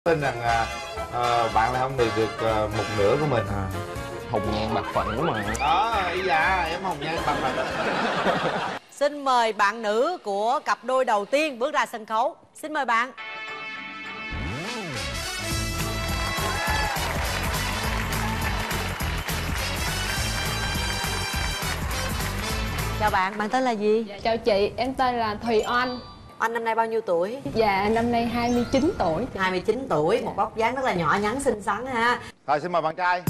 Tin rằng bạn lại không tìm được một nửa của mình. Hồng nhan bạc phận đúng mà. Đó, ý dạ em hồng nhan bạc phận. Xin mời bạn nữ của cặp đôi đầu tiên bước ra sân khấu. Xin mời bạn. Chào bạn, bạn tên là gì? Dạ, chào chị, em tên là Thùy Oanh. Anh năm nay bao nhiêu tuổi? Dạ, năm nay 29 tuổi. 29 tuổi, một vóc dáng rất là nhỏ nhắn xinh xắn ha. Rồi xin mời bạn trai.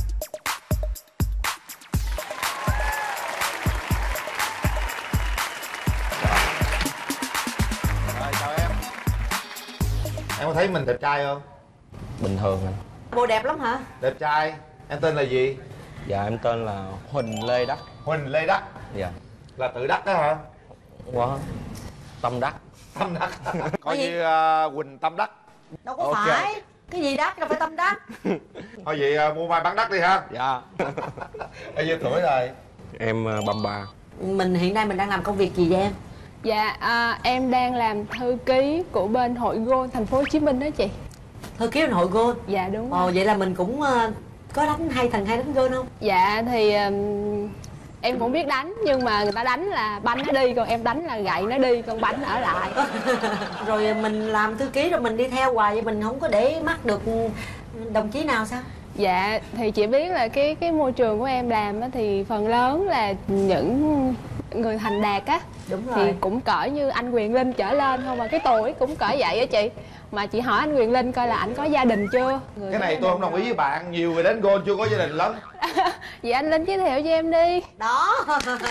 Rồi chào em. Em có thấy mình đẹp trai không? Bình thường anh. Bộ đẹp lắm hả? Đẹp trai. Em tên là gì? Dạ em tên là Huỳnh Lê Đắc. Huỳnh Lê Đắc. Dạ. Là tự đắc đó hả? Quá. Tâm Đắc. Tâm đắc. Coi gì? như Huỳnh Tâm Đắc. Đâu có Ok. phải. Cái gì đắc đâu phải tâm đắc. Thôi vậy mua mai bán đắc đi ha. Dạ. Bao nhiêu tuổi rồi? Em 33. Mình hiện nay mình đang làm công việc gì vậy em? Dạ, em đang làm thư ký của bên hội Gold thành phố Hồ Chí Minh đó chị. Thư ký bên hội Gold. Dạ đúng Ồ, rồi. vậy là mình cũng có đánh hay đánh Gold không? Dạ thì em cũng biết đánh, nhưng mà người ta đánh là banh nó đi, còn em đánh là gậy nó đi, còn banh nó ở lại. Rồi mình làm thư ký rồi mình đi theo hoài vậy mình không có để mắt được đồng chí nào sao? Dạ thì chị biết là cái môi trường của em làm á, thì phần lớn là những người thành đạt á. Đúng rồi. Thì cũng cỡ như anh Quyền Linh trở lên không, mà cái tuổi cũng cỡ vậy á chị. Mà chị hỏi anh Quyền Linh coi là ảnh có gia đình chưa. Cái này tôi không đồng ý với bạn. Nhiều người đến Gold chưa có gia đình lắm. Vậy anh Linh giới thiệu cho em đi. Đó.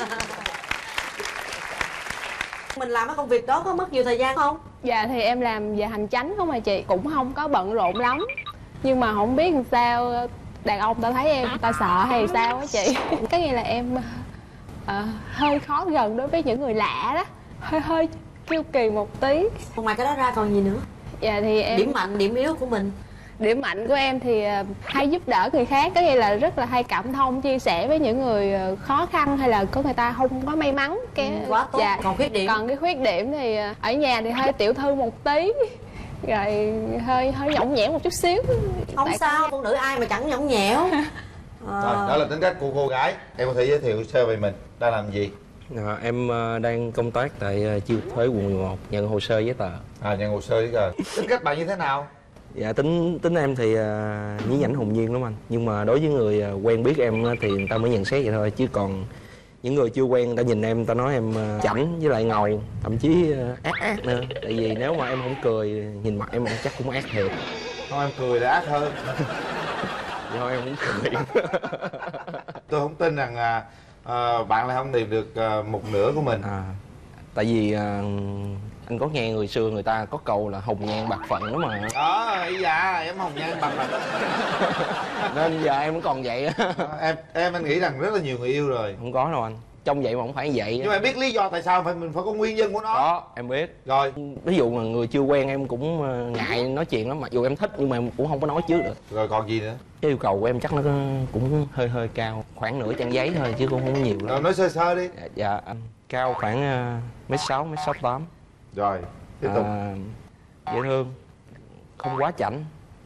Mình làm cái công việc đó có mất nhiều thời gian không? Dạ thì em làm về hành chánh không mà chị, cũng không có bận rộn lắm. Nhưng mà không biết làm sao đàn ông ta thấy em ta sợ hay sao á chị. Cái nghĩa là em hơi khó gần đối với những người lạ đó, hơi kiêu kỳ một tí. Ngoài cái đó ra còn gì nữa? Dạ thì em Điểm mạnh, điểm yếu của mình. điểm mạnh của em thì hay giúp đỡ người khác, có nghĩa là rất là hay cảm thông, chia sẻ với những người khó khăn hay là có người ta không có may mắn cái Quá tốt. Dạ. Còn khuyết điểm? Còn cái khuyết điểm thì ở nhà thì hơi tiểu thư một tí, rồi hơi nhõng nhẽo một chút xíu. Không Tại sao, phụ nữ ai mà chẳng nhõng nhẽo. Rồi, đó là tính cách của cô gái. Em có thể giới thiệu sơ về mình, đang làm gì? Em đang công tác tại chi cục thuế quận 11, nhận hồ sơ giấy tờ. Nhận hồ sơ rồi. Tính cách bạn như thế nào? Dạ tính em thì nhí nhảnh hồn nhiên lắm anh. Nhưng mà đối với người quen biết em thì người ta mới nhận xét vậy thôi, chứ còn những người chưa quen người ta nhìn em, người ta nói em chảnh với lại ngầu, thậm chí ác nữa. Tại vì nếu mà em không cười, nhìn mặt em chắc cũng ác thiệt. Không, em cười là ác hơn. Vậy thôi em cũng cười. Tôi không tin rằng bạn lại không tìm được một nửa của mình. Tại vì anh có nghe người xưa người ta có câu là hồng nhan bạc phận đúng mà. Đó, ý dạ em hồng nhan bạc phận. Nên giờ em vẫn còn vậy á. Anh nghĩ rằng rất là nhiều người yêu rồi. Không có đâu anh, trong vậy mà không phải vậy. Nhưng mà em biết lý do tại sao mình phải có nguyên nhân của nó. Đó em biết. Rồi Ví dụ mà người chưa quen em cũng ngại nói chuyện lắm, mặc dù em thích nhưng mà em cũng không có nói trước được. rồi còn gì nữa? Cái yêu cầu của em chắc nó cũng hơi cao, khoảng nửa trang giấy thôi chứ cũng không nhiều Rồi lắm. nói sơ đi. Dạ anh cao khoảng mét 6, mét 68. Rồi tiếp tục. Dễ thương, không quá chảnh.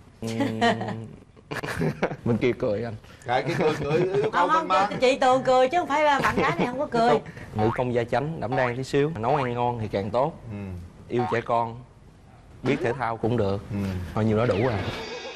Bên kia cười anh. Cái cười yêu cầu Không, mình mà. chị Tường cười chứ không phải bạn gái này không có cười. Nữ công gia chánh, đảm đang tí xíu, nấu ăn ngon thì càng tốt. Yêu trẻ con, biết thể thao cũng được. Thôi nhiều đó đủ rồi.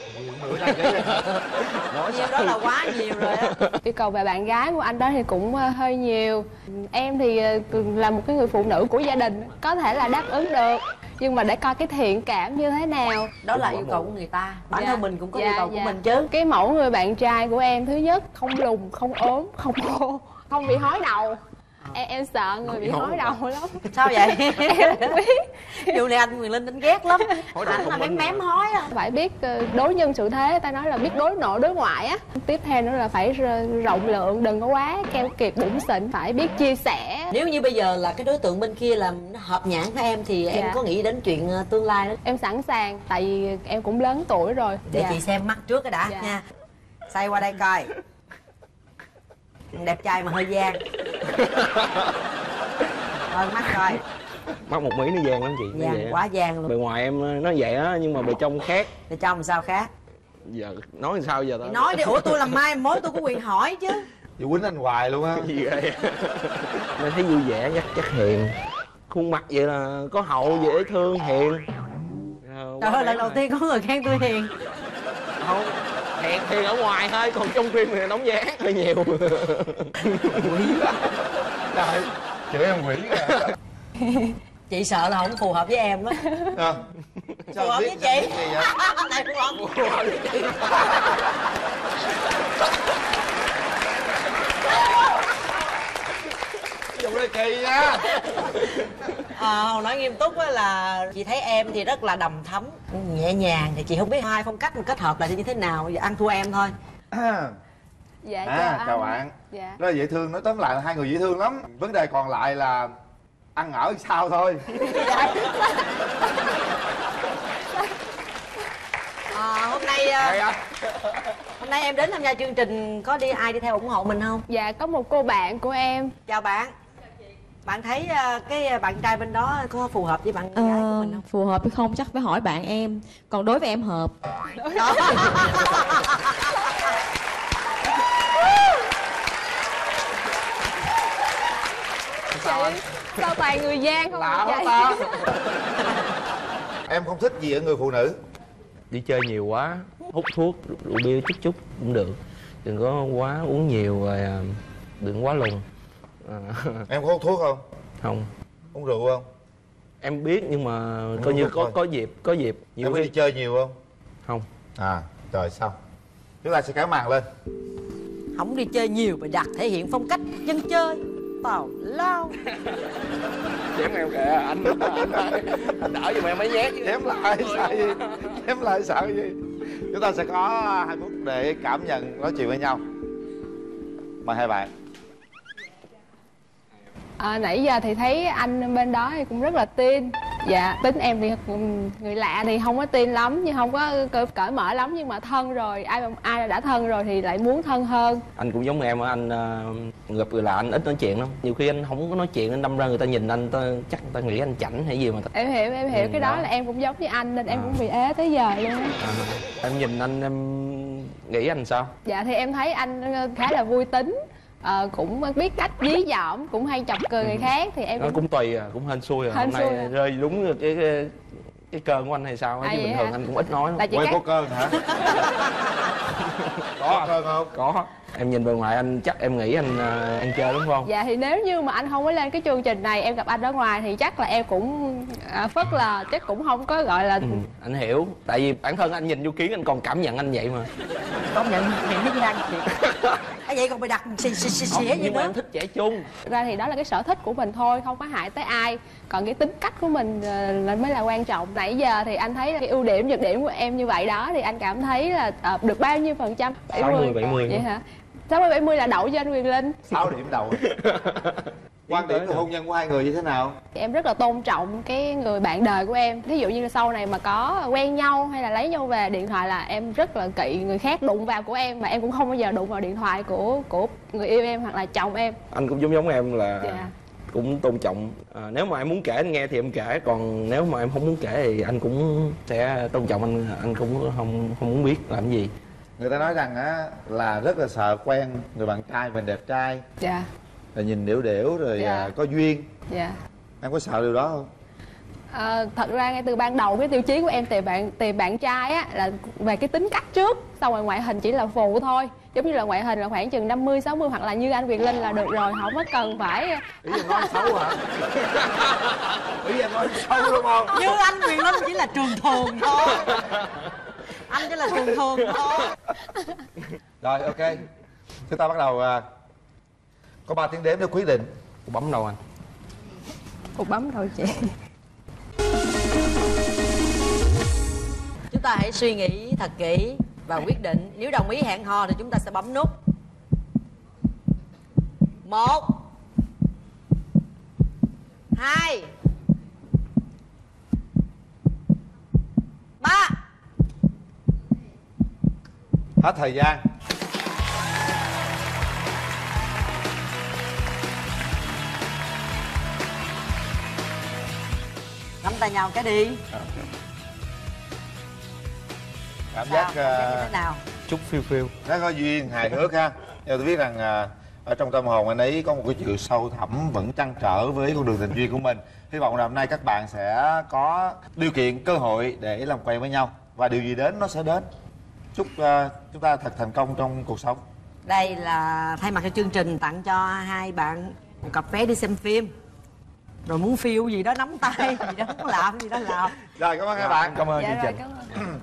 Nhiều đó là quá nhiều rồi á. Yêu cầu về bạn gái của anh đó thì cũng hơi nhiều. Em thì là một cái người phụ nữ của gia đình, có thể là đáp ứng được, nhưng mà để coi cái thiện cảm như thế nào. Đó là yêu cầu của người ta. Bản thân mình cũng có yêu Dạ, cầu của dạ. mình chứ. Cái mẫu người bạn trai của em, thứ nhất không lùn, không ốm, không khô, không bị hói đầu. Em sợ người bị hói đầu lắm. Sao vậy? Em không biết. Điều này anh Quyền Linh anh ghét lắm. Hói đầu Anh không là minh mém hói á. Phải biết đối nhân xử thế, ta nói là biết đối nội đối ngoại á. Tiếp theo nữa là phải rộng lượng, đừng có quá keo kiệt bủn xỉn, phải biết chia sẻ. Nếu như bây giờ là cái đối tượng bên kia là nó hợp nhãn với em thì em Dạ. có nghĩ đến chuyện tương lai đó. Em sẵn sàng, tại vì em cũng lớn tuổi rồi. Để Dạ. chị xem mắt trước cái đã Dạ. nha. Xoay qua đây coi. Đẹp trai mà hơi gian. Rồi mắt coi. Mắt một mí nó vàng lắm chị. Nó vậy Vàng á. quá vàng Bề luôn. ngoài em nó vậy á nhưng mà bề trong khác. Để trong sao khác? Giờ nói làm sao giờ Thì tao nói đi, ủa tôi làm mai mối tôi có quyền hỏi chứ. Chị quýnh anh hoài luôn á. gì vậy? Nên thấy vui vẻ, chắc hiền. Khuôn mặt vậy là có hậu, dễ thương, hiền. Trời ơi, lần đầu tiên có người khen tôi hiền. Không, hiền ở ngoài thôi, còn trong phim thì đóng giá hơi nhiều. Quỷ quá. Trời, chửi em quỷ kìa. Chị sợ là không phù hợp với em á. À, Phù hợp với chị. Này phù hợp. Phù hợp với chị. Dùng đây kỳ nha. Nói nghiêm túc á là chị thấy em thì rất là đầm thấm, nhẹ nhàng, thì chị không biết hai phong cách mà kết hợp lại thì như thế nào, giờ ăn thua em thôi. Dạ chào Chào anh. bạn. Dạ. Rất là dễ thương, nói tóm lại là hai người dễ thương lắm. Vấn đề còn lại là ăn ở sao thôi. Hôm nay hôm nay em đến tham gia chương trình, có ai đi theo ủng hộ mình không? Dạ có một cô bạn của em. Chào bạn. Bạn thấy cái bạn trai bên đó có phù hợp với bạn gái của mình không? Phù hợp hay không chắc phải hỏi bạn em. Còn đối với em hợp. Đó. Chị sao toàn người gian không Lạ vậy quá chị? ta. Em không thích gì ở người phụ nữ? Đi chơi nhiều quá, hút thuốc, rượu bia chút cũng được. Đừng có quá uống nhiều rồi đừng quá lùng. Em có hút thuốc không? Không. Uống rượu không? Em biết nhưng mà Uống coi như thuốc có dịp Em nhiều có đi khi. chơi nhiều không? Không. Rồi xong. Chúng ta sẽ kéo màn lên. Không đi chơi nhiều mà đặt thể hiện phong cách dân chơi tào lao. Chém em kìa, anh đỡ giùm em mấy nhát chứ. Chém lại sợ gì? Chém lại sợ gì? Chúng ta sẽ có 2 phút để cảm nhận, nói chuyện với nhau. Mời hai bạn. Nãy giờ thì thấy anh bên đó thì cũng rất là teen. Dạ tính em thì người lạ thì không có teen lắm, nhưng không có cởi mở lắm, nhưng mà thân rồi ai đã thân rồi thì lại muốn thân hơn. Anh cũng giống em á, anh gặp người lạ anh ít nói chuyện lắm. Nhiều khi anh không có nói chuyện, anh đâm ra người ta nhìn anh chắc người ta nghĩ anh chảnh hay gì mà. Em hiểu cái đó đó là em cũng giống như anh nên em cũng bị ế tới giờ luôn á. Em nhìn anh em nghĩ anh sao? Dạ thì em thấy anh khá là vui tính, cũng biết cách dí dỏm, cũng hay chọc cười người khác thì em Nó cũng tùy cũng hên xui Hên hôm nay xui à. rơi đúng cái cơn của anh hay sao chứ vậy bình hả? thường anh cũng ít nói lắm. là chỉ Quay các có cơn hả? Có cơn không? Có. Em nhìn bề ngoài anh chắc em nghĩ anh ăn chơi đúng không? Dạ thì nếu như mà anh không có lên cái chương trình này, em gặp anh ở ngoài thì chắc là em cũng phớt lờ, chắc cũng không có gọi là Anh hiểu, tại vì bản thân anh nhìn vô kiến anh còn cảm nhận anh vậy mà. Công nhận miệng nó gian thiệt. Vậy còn mày đặt xì vậy Nhưng mà nữa. em thích trẻ trung. ra thì đó là cái sở thích của mình thôi, không có hại tới ai. Còn cái tính cách của mình là mới là quan trọng. Nãy giờ thì anh thấy cái ưu điểm nhược điểm của em như vậy đó, thì anh cảm thấy là được bao nhiêu phần trăm? 60-70. Vậy hả? 60-70 là đậu cho anh Quyền Linh. 6 điểm đầu. Quan điểm của hôn nhân của hai người như thế nào? Em rất là tôn trọng cái người bạn đời của em. Ví dụ như là sau này mà có quen nhau hay là lấy nhau về, điện thoại là em rất là kỵ người khác đụng vào của em, mà em cũng không bao giờ đụng vào điện thoại của người yêu em hoặc là chồng em. Anh cũng giống em là Dạ. cũng tôn trọng. Nếu mà em muốn kể anh nghe thì em kể, còn nếu mà em không muốn kể thì anh cũng sẽ tôn trọng anh cũng không muốn biết làm gì. Người ta nói rằng á là rất là sợ quen người bạn trai mình đẹp trai, Dạ. rồi nhìn điểu điểu rồi Dạ. có duyên. Dạ. Em có sợ điều đó không? Thật ra ngay từ ban đầu cái tiêu chí của em tìm bạn trai á là về cái tính cách trước, xong rồi ngoại hình chỉ là phụ thôi. Giống như là ngoại hình là khoảng chừng 50-60 hoặc là như anh Quyền Linh là được rồi, không có cần phải. Ý em nói xấu hả? Ý em nói xấu đúng không? Như anh Quyền Linh chỉ là trường thường thôi. Anh chỉ là trường thường thôi. Rồi ok. Chúng ta bắt đầu có 3 tiếng đếm để quyết định. Cô bấm đâu anh? Cục bấm thôi chị. Chúng ta hãy suy nghĩ thật kỹ và quyết định. Nếu đồng ý hẹn hò thì chúng ta sẽ bấm nút 1 2 3. Hết thời gian. Nắm tay nhau cái đi. Cảm Sao? giác Cảm giác như thế nào? Chút phiêu phiêu. nó có duyên hài hước ha. Tôi biết rằng ở trong tâm hồn anh ấy có một cái sự sâu thẳm vẫn trăn trở với con đường tình duyên của mình. Hy vọng là hôm nay các bạn sẽ có điều kiện, cơ hội để làm quen với nhau và điều gì đến nó sẽ đến. Chúc chúng ta thật thành công trong cuộc sống. Đây là thay mặt cho chương trình tặng cho hai bạn một cặp vé đi xem phim. Rồi muốn phiêu gì đó nắm tay, gì đó muốn làm gì đó làm. Rồi, cảm ơn hai bạn. Cảm ơn Dạ chương rồi, trình. cảm ơn.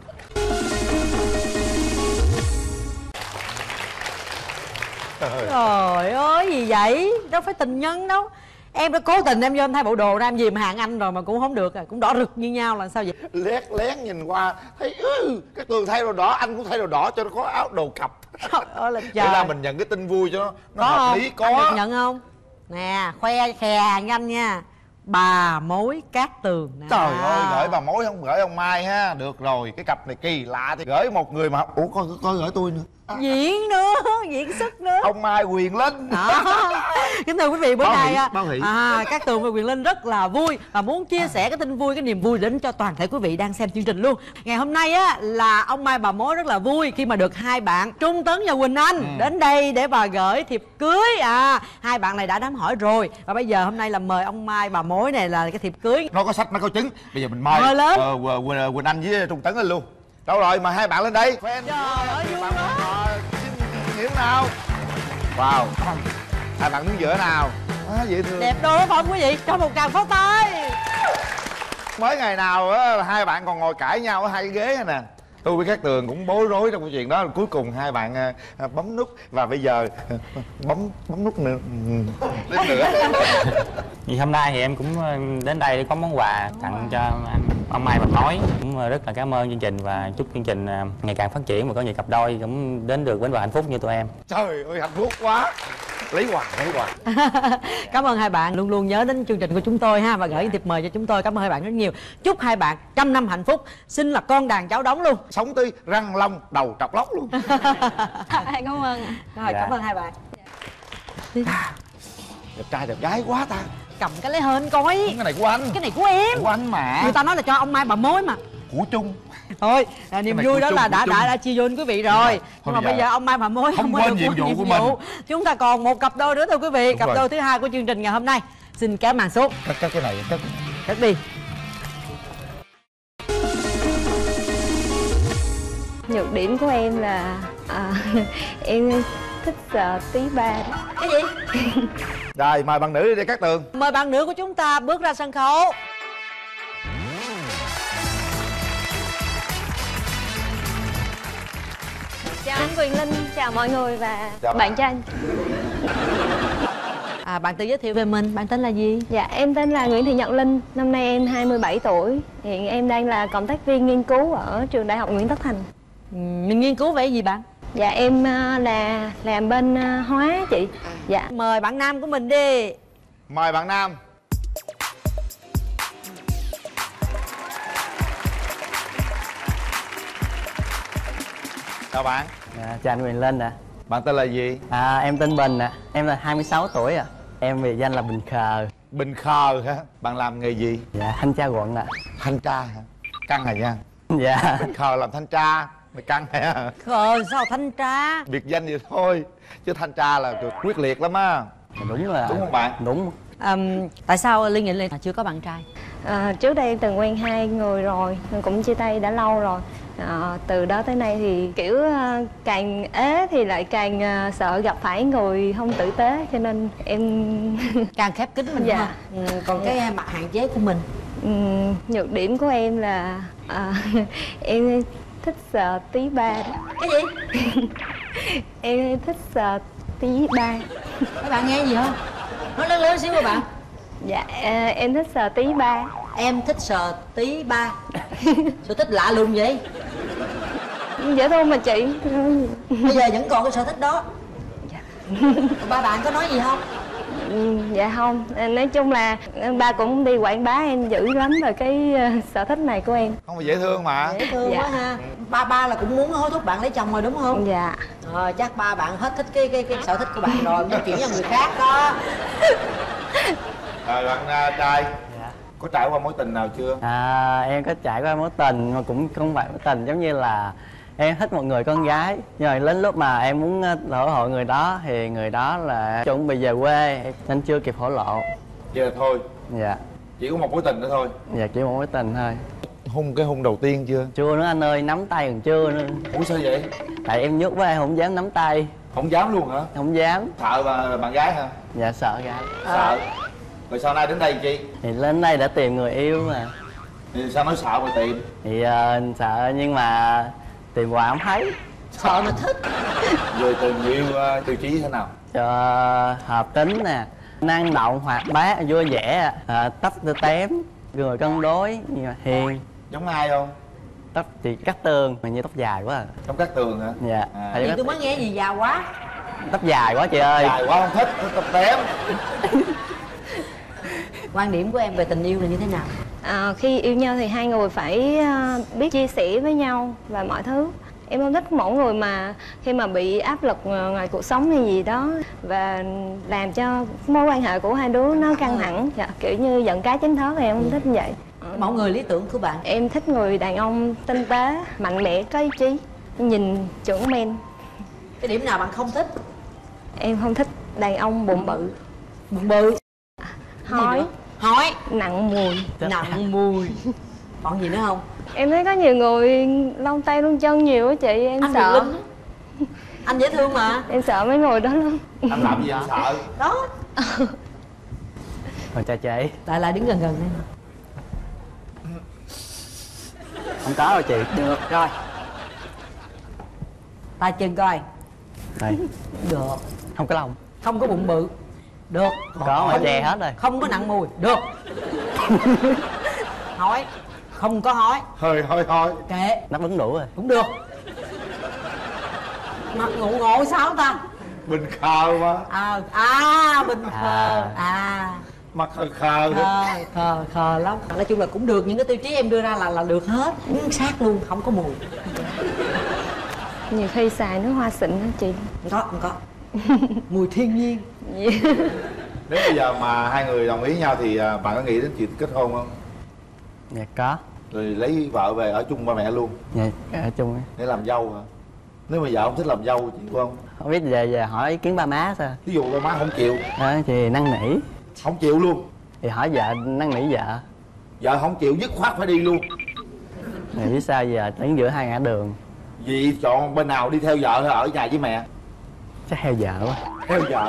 Trời ơi, gì vậy? Đâu phải tình nhân đâu. Em đã cố tình em vô em thay bộ đồ ra em dìm hàng anh rồi mà cũng không được à. Cũng đỏ rực như nhau là sao vậy? Lén lén nhìn qua thấy cái Tường thay đồ đỏ, anh cũng thay đồ đỏ cho nó có áo đồ cặp. Trời ơi là Để trời. là mình nhận cái tin vui cho nó Có hợp không? lý. Anh được Có. nhận không? Nè, khoe khè nhanh nha. Bà mối Cát Tường nè. Trời ơi, gửi bà mối không gửi ông Mai ha. Được rồi, cái cặp này kỳ lạ thì gửi một người mà. Ủa, coi gửi tôi nữa. Diễn nữa, diễn xuất nữa. Ông Mai Quyền Linh. Đó. Kính thưa quý vị, bữa Báo nay hỷ, báo hỷ. Cát Tường và Quyền Linh rất là vui và muốn chia sẻ cái tin vui, cái niềm vui đến cho toàn thể quý vị đang xem chương trình luôn. Ngày hôm nay á là ông Mai bà mối rất là vui khi mà được hai bạn Trung Tấn và Quỳnh Anh đến đây để bà gửi thiệp cưới. Hai bạn này đã đám hỏi rồi và bây giờ hôm nay là mời ông Mai bà mối này là cái thiệp cưới. Nó có sách, nó có trứng. Bây giờ mình mời Mời lên. Quỳnh Anh với Trung Tấn lên luôn. Đâu rồi, mời hai bạn lên đây. Trời ơi, vui quá. Xin hiểu nào. Wow. Hai bạn đứng giữa nào. Dễ thương. Đẹp đôi phải không quý vị? Cho một tràng pháo tay. Mới ngày nào á hai bạn còn ngồi cãi nhau ở hai cái ghế này nè. Tôi với Cát Tường cũng bối rối trong câu chuyện đó. Cuối cùng hai bạn bấm nút. Và bây giờ bấm nút nữa. Đến nữa. Vì hôm nay thì em cũng đến đây để có món quà tặng cho anh ông Mai bà mối. Cũng rất là cảm ơn chương trình và chúc chương trình ngày càng phát triển và có nhiều cặp đôi cũng đến được bến bờ hạnh phúc như tụi em. Trời ơi, hạnh phúc quá. Lấy quà. Cảm ơn hai bạn luôn luôn nhớ đến chương trình của chúng tôi ha và gửi thiệp mời cho chúng tôi. Cảm ơn hai bạn rất nhiều. Chúc hai bạn trăm năm hạnh phúc, xin là con đàn cháu đống luôn. Sống tới răng long đầu trọc lóc luôn. Cảm ơn ạ. Rồi, Dạ. cảm ơn hai bạn. Đẹp trai đẹp gái quá ta. Cầm cái lấy hên coi. Cái này của anh. Cái này của em. Của anh mà. Người ta nói là cho ông Mai bà mối mà. Của Trung. Thôi, niềm này vui của đó chung, là của chung. đã chia vui với quý vị rồi. Nhưng mà bây bây giờ ông Mai bà mối không mới quên được nhiệm vụ của mình. Chúng ta còn một cặp đôi nữa thưa quý vị. Đúng Cặp rồi. đôi thứ hai của chương trình ngày hôm nay. Xin kéo màn xuống. Cắt cái này cắt. Cắt đi. Nhược điểm của em là em thích tí ba. Cái gì? Rồi, mời bạn nữ đi Cát Tường. Mời bạn nữ của chúng ta bước ra sân khấu. Chào anh Quyền Linh, chào mọi người và Chào bạn trai. Bạn tự giới thiệu về mình, bạn tên là gì? Dạ, em tên là Nguyễn Thị Nhật Linh, năm nay em 27 tuổi. Hiện em đang là cộng tác viên nghiên cứu ở trường Đại học Nguyễn Tất Thành. Mình nghiên cứu về gì bạn? Dạ, em là làm bên hóa chị. Dạ. Mời bạn nam của mình đi. Mời bạn nam. Chào bạn. Chào anh Quyền Linh ạ. Bạn tên là gì? Em tên Bình ạ. Em là 26 tuổi ạ. Em biệt danh là Bình Khờ. Bình Khờ hả? Bạn làm nghề gì? Dạ, thanh tra quận ạ. Thanh tra hả? Căng rồi nha. Dạ. Bình Khờ làm thanh tra. Mày căng hả? Khờ sao thanh tra? Biệt danh vậy thôi. Chứ thanh tra là quyết liệt lắm á. Đúng là. Đúng không bạn? Đúng. Tại sao Liên nghĩ là chưa có bạn trai? Trước đây em từng quen 2 người rồi, cũng chia tay đã lâu rồi. Từ đó tới nay thì kiểu càng ế thì lại càng sợ gặp phải người không tử tế, cho nên em Càng khép kín mình Dạ. ha. Còn cái mặt hạn chế của mình. nhược điểm của em là em thích tí ba. Cái gì? Em thích tí ba. Các bạn nghe gì không? Nói lớn lớn xíu các bạn. Dạ, em thích tí ba. Em thích sờ tí ba. Sở thích lạ lùng vậy? Dễ thương mà chị. Bây giờ vẫn còn cái sở thích đó. Dạ. Ba bạn có nói gì không? Dạ không, nói chung là ba cũng đi quảng bá em dữ lắm về cái sở thích này của em. Không phải dễ thương mà. Dễ thương Dạ. quá ha. Ba là cũng muốn hối thúc bạn lấy chồng rồi đúng không? Dạ. Chắc ba bạn hết thích cái sở thích của bạn rồi, muốn chuyển cho người khác đó. Rồi bạn trai. Dạ. Có trải qua mối tình nào chưa? Em có trải qua mối tình mà cũng không phải mối tình, giống như là em thích một người con gái, nhưng mà đến lúc mà em muốn thổ lộ người đó thì người đó là chuẩn bị về quê nên chưa kịp thổ lộ. Vậy là thôi? Dạ. Chỉ có một mối tình nữa thôi? Dạ, chỉ một mối tình thôi. Cái hôn đầu tiên chưa? Chưa nữa anh ơi, nắm tay còn chưa nữa. Ủa sao vậy? Tại em nhút quá em không dám nắm tay. Không dám luôn hả? Không dám. Sợ bạn gái hả? Dạ sợ gái. Sợ. Rồi sau này đến đây chi? Thì lên đây đã tìm người yêu mà. Thì sao nói sợ mà tìm? Thì sợ nhưng mà tìm hoài không thấy. Sợ mà thích. Rồi tình yêu tiêu chí thế nào? Cho hợp tính nè, năng động, hoạt bát, vui vẻ, tóc tém, người cân đối, nhưng mà hiền. Giống ai không? Tóc thì Cát Tường, mà như tóc dài quá à. Trong Cát Tường hả? Dạ. Gì tôi mới nghe gì già quá. Tóc dài quá chị ơi. Dài quá không thích, tóc tém. Quan điểm của em về tình yêu là như thế nào? Khi yêu nhau thì hai người phải biết chia sẻ với nhau và mọi thứ. Em không thích mẫu người mà khi mà bị áp lực ngoài cuộc sống hay gì đó và làm cho mối quan hệ của hai đứa nó căng thẳng, kiểu như giận cá chém thớt thì em không thích như vậy. Mẫu người lý tưởng của bạn? Em thích người đàn ông tinh tế, mạnh mẽ, có ý chí, nhìn chuẩn men. Cái điểm nào bạn không thích? Em không thích đàn ông bụng bự. Bụng bự? Hói. Hói. Nặng mùi. Nặng mùi. Còn gì nữa không? Em thấy có nhiều người lông tay lông chân nhiều á chị, em anh sợ. Anh dễ thương mà. Em sợ mấy người đó lắm. Anh làm gì anh sợ? Đó. Còn cha chị. Lại đứng gần gần đây. Không có đâu chị. Được rồi. Tay chân coi. Đây. Được. Không có lòng. Không có bụng bự. Được. Có mà che hết rồi. Không có nặng mùi. Được. Hói. Không có hói. Hơi thôi. Kệ. Đáp ứng đủ rồi. Cũng được. Mặt ngộ sao ta? Bình khờ mà. Bình khờ. Mặt khờ. Khờ lắm. Nói chung là cũng được, những cái tiêu chí em đưa ra là được hết. Chính xác luôn, không có mùi. Nhiều khi xài nước hoa xịn đó chị. Không có. Mùi thiên nhiên. Nếu bây giờ mà hai người đồng ý nhau thì bạn có nghĩ đến chuyện kết hôn không? Dạ có. Rồi lấy vợ về ở chung ba mẹ luôn? Dạ ở chung. Để làm dâu hả? Nếu mà vợ không thích làm dâu chị của không? Không biết về hỏi ý kiến ba má sao? Ví dụ ba má không chịu. Thì năn nỉ. Không chịu luôn? Thì hỏi vợ, năn nỉ vợ. Vợ không chịu dứt khoát phải đi luôn? Thì biết sao giờ đứng giữa hai ngã đường. Vì chọn bên nào, đi theo vợ hay ở nhà với mẹ? Chắc theo vợ quá. Theo vợ.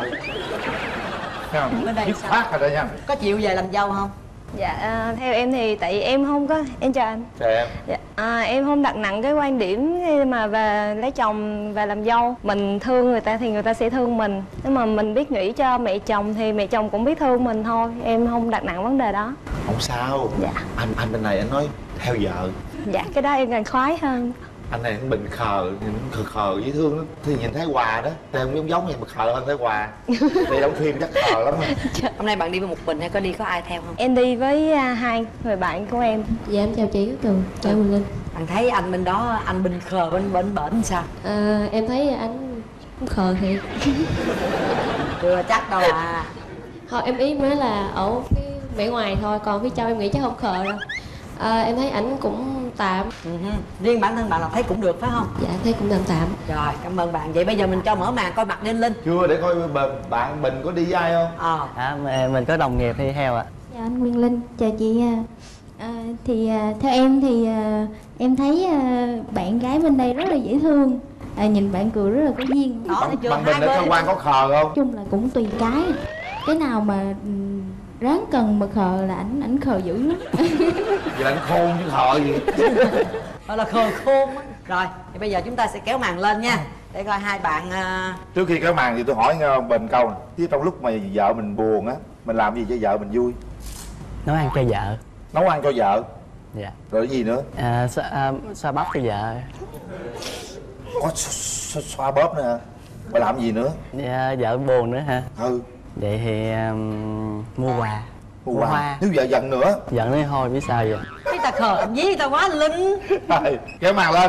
Dứt khoát rồi đó nha. Có chịu về làm dâu không? Dạ theo em thì tại em không có. Em chào anh. Chào em. Dạ, em không đặt nặng cái quan điểm khi mà về lấy chồng và làm dâu. Mình thương người ta thì người ta sẽ thương mình. Nếu mà mình biết nghĩ cho mẹ chồng thì mẹ chồng cũng biết thương mình thôi. Em không đặt nặng vấn đề đó. Không sao. Dạ. Anh bên này anh nói theo vợ. Dạ cái đó em càng khoái hơn. Anh này anh bình khờ, khờ dễ thương lắm. Thì nhìn Thái Hòa đó, thì không giống vậy mà khờ hơn Thái Hòa. Đi đóng phim chắc khờ lắm. Hôm nay bạn đi với một mình hay có đi có ai theo không? Em đi với hai người bạn của em. Dạ em chào chị Cát Tường, chào Quỳnh Linh. Bạn thấy anh bên đó, anh bình khờ bên bển sao? Em thấy anh khờ thiệt. Chưa chắc đâu à. Thôi em ý mới là ở phía vẻ ngoài thôi, còn phía trong em nghĩ chắc không khờ đâu. Em thấy ảnh cũng tạm. Riêng bản thân bạn là thấy cũng được phải không? Dạ thấy cũng tạm. Rồi cảm ơn bạn. Vậy bây giờ mình cho mở màn coi mặt Đen Linh. Chưa, để coi bạn Bình có đi với ai không? Mình có đồng nghiệp đi theo ạ. Chào anh Nguyên Linh, chào chị. Theo em thì em thấy bạn gái bên đây rất là dễ thương. Nhìn bạn cười rất là có duyên. Bạn Bình ở cơ quan có khờ không? Chung là cũng tùy cái nào mà ráng cần mà khờ là ảnh khờ dữ lắm. Vậy là anh khôn chứ khờ gì. Đó là khờ khôn á. Rồi thì bây giờ chúng ta sẽ kéo màn lên nha, để coi hai bạn. Trước khi kéo màn thì tôi hỏi Bình câu nè. Chứ trong lúc mà vợ mình buồn á, mình làm gì cho vợ mình vui? Nấu ăn cho vợ. Nấu ăn cho vợ? Dạ. Rồi cái gì nữa? Xoa bóp cho vợ. Có xoa bóp nữa hả? Và làm gì nữa? Dạ, vợ buồn nữa hả? Ừ. Vậy thì mua quà. Mua hoa. Nếu vợ giận nữa? Giận nữa thôi, biết sao vậy? Cái ta khờ làm gì ta quá Linh. Rồi, kéo màn lên.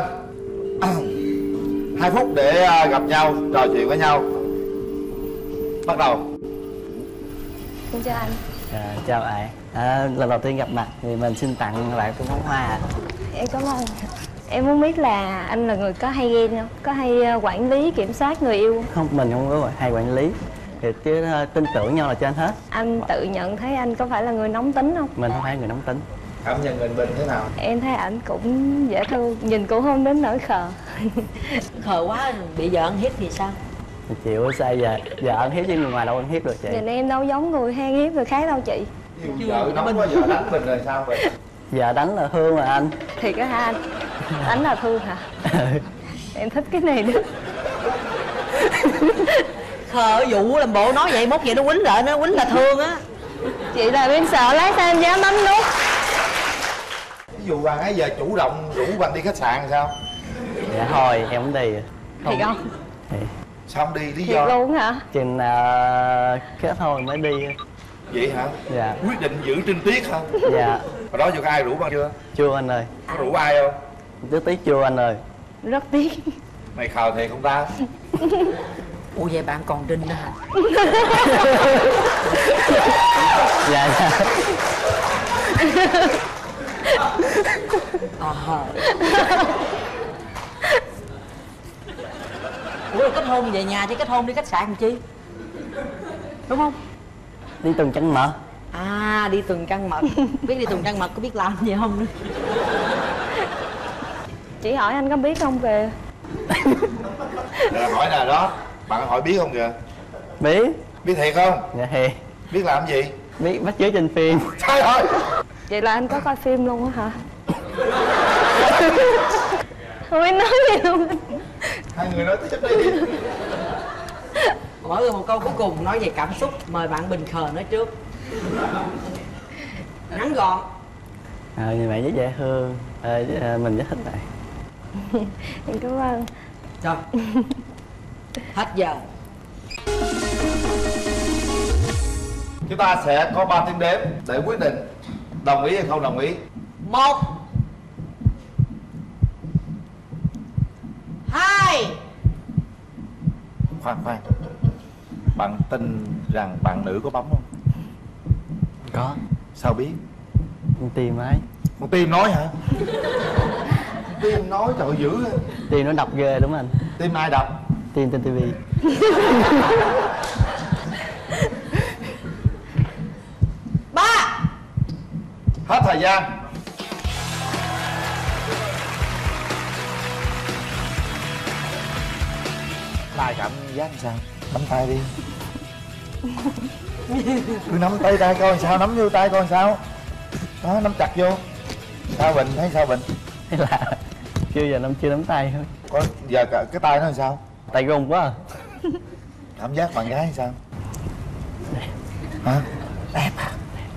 2 phút để gặp nhau, trò chuyện với nhau. Bắt đầu. Chào anh. Chào bạn. Lần đầu tiên gặp mặt thì mình xin tặng bạn cái món hoa ạ. Em cảm ơn. Em muốn biết là anh là người có hay ghen không? Có hay quản lý, kiểm soát người yêu không? Không, mình không có hay quản lý. Thì chứ tin tưởng nhau là trên hết. Anh tự nhận thấy anh có phải là người nóng tính không? Mình không phải người nóng tính. Cảm nhận người bên thế nào? Em thấy ảnh cũng dễ thương, nhìn cũng không đến nỗi khờ. Khờ quá bị vợ ăn hiếp thì sao? Chịu sao giờ ăn hiếp chứ người ngoài đâu ăn hiếp được chị. Nhìn em đâu giống người hay hiếp người khác đâu chị. Vợ nóng quá vợ đánh mình rồi sao vậy? Giờ đánh là thương mà anh. Thiệt á hả anh? Đánh là thương hả? Em thích cái này nữa. Khờ vụ làm bộ nói vậy, mốt vậy nó quýnh lại, nó quýnh là thương á. Chị là em sợ lát sao em dám bấm nút. Ví dụ bạn ấy giờ chủ động rủ bạn đi khách sạn thì sao? Dạ thôi em không đi. Thiệt không? Thì Sao không đi? Lý Thiệt do? luôn hả? chừng kết thôi mới đi. Vậy hả? Dạ. Quyết định giữ trinh tiết hả? Dạ. Hồi đó giờ có ai rủ bạn chưa? Chưa anh ơi. Có rủ ai không? Tiếc tiếc chưa anh ơi. Rất tiếc. Mày khờ thiệt không ta? Ủa vậy bạn còn Trinh nữa hả? Dạ dạ. Ủa rồi kết hôn về nhà chứ kết hôn đi khách sạn làm chi? Đúng không? Đi từng chân mật. À đi tuần trăng mật. Biết đi tuần trăng mật có biết làm gì không nữa? Chị hỏi anh có biết không kìa. Rồi hỏi nè đó. Bạn hỏi biết không kìa? Biết. Biết thiệt không? Dạ thiệt. Biết làm gì? Biết bắt chước trên phim. Trời ơi! Vậy là anh có coi phim luôn á hả? Không biết nói gì luôn. Hai người nói tiếp đi. Mỗi người một câu cuối cùng nói về cảm xúc. Mời bạn Bình Khờ nói trước. Ngắn gọn. Như vậy rất dễ thương. Mình rất thích bạn. Em cảm ơn. Rồi. Hết giờ. Chúng ta sẽ có 3 tiếng đếm để quyết định đồng ý hay không đồng ý. 1 2. Khoan. Bạn tin rằng bạn nữ có bấm không? Có. Sao biết? Con tim ấy. Con tim nói hả? Con tim nói trời dữ. Tim nó đập ghê đúng không anh? Tim ai đập? Tim trên tivi. 3. Hết thời gian. Lại cảm giác sao? Nắm tay đi. Cứ nắm tay coi sao, nắm vô tay coi sao. Đó, nắm chặt vô. Sao Bình, thấy sao Bình? Thế là chưa giờ chưa nắm tay thôi. Có giờ cái tay nó làm sao? Tay run quá à. Cảm giác bạn gái sao? Hả? Đẹp à?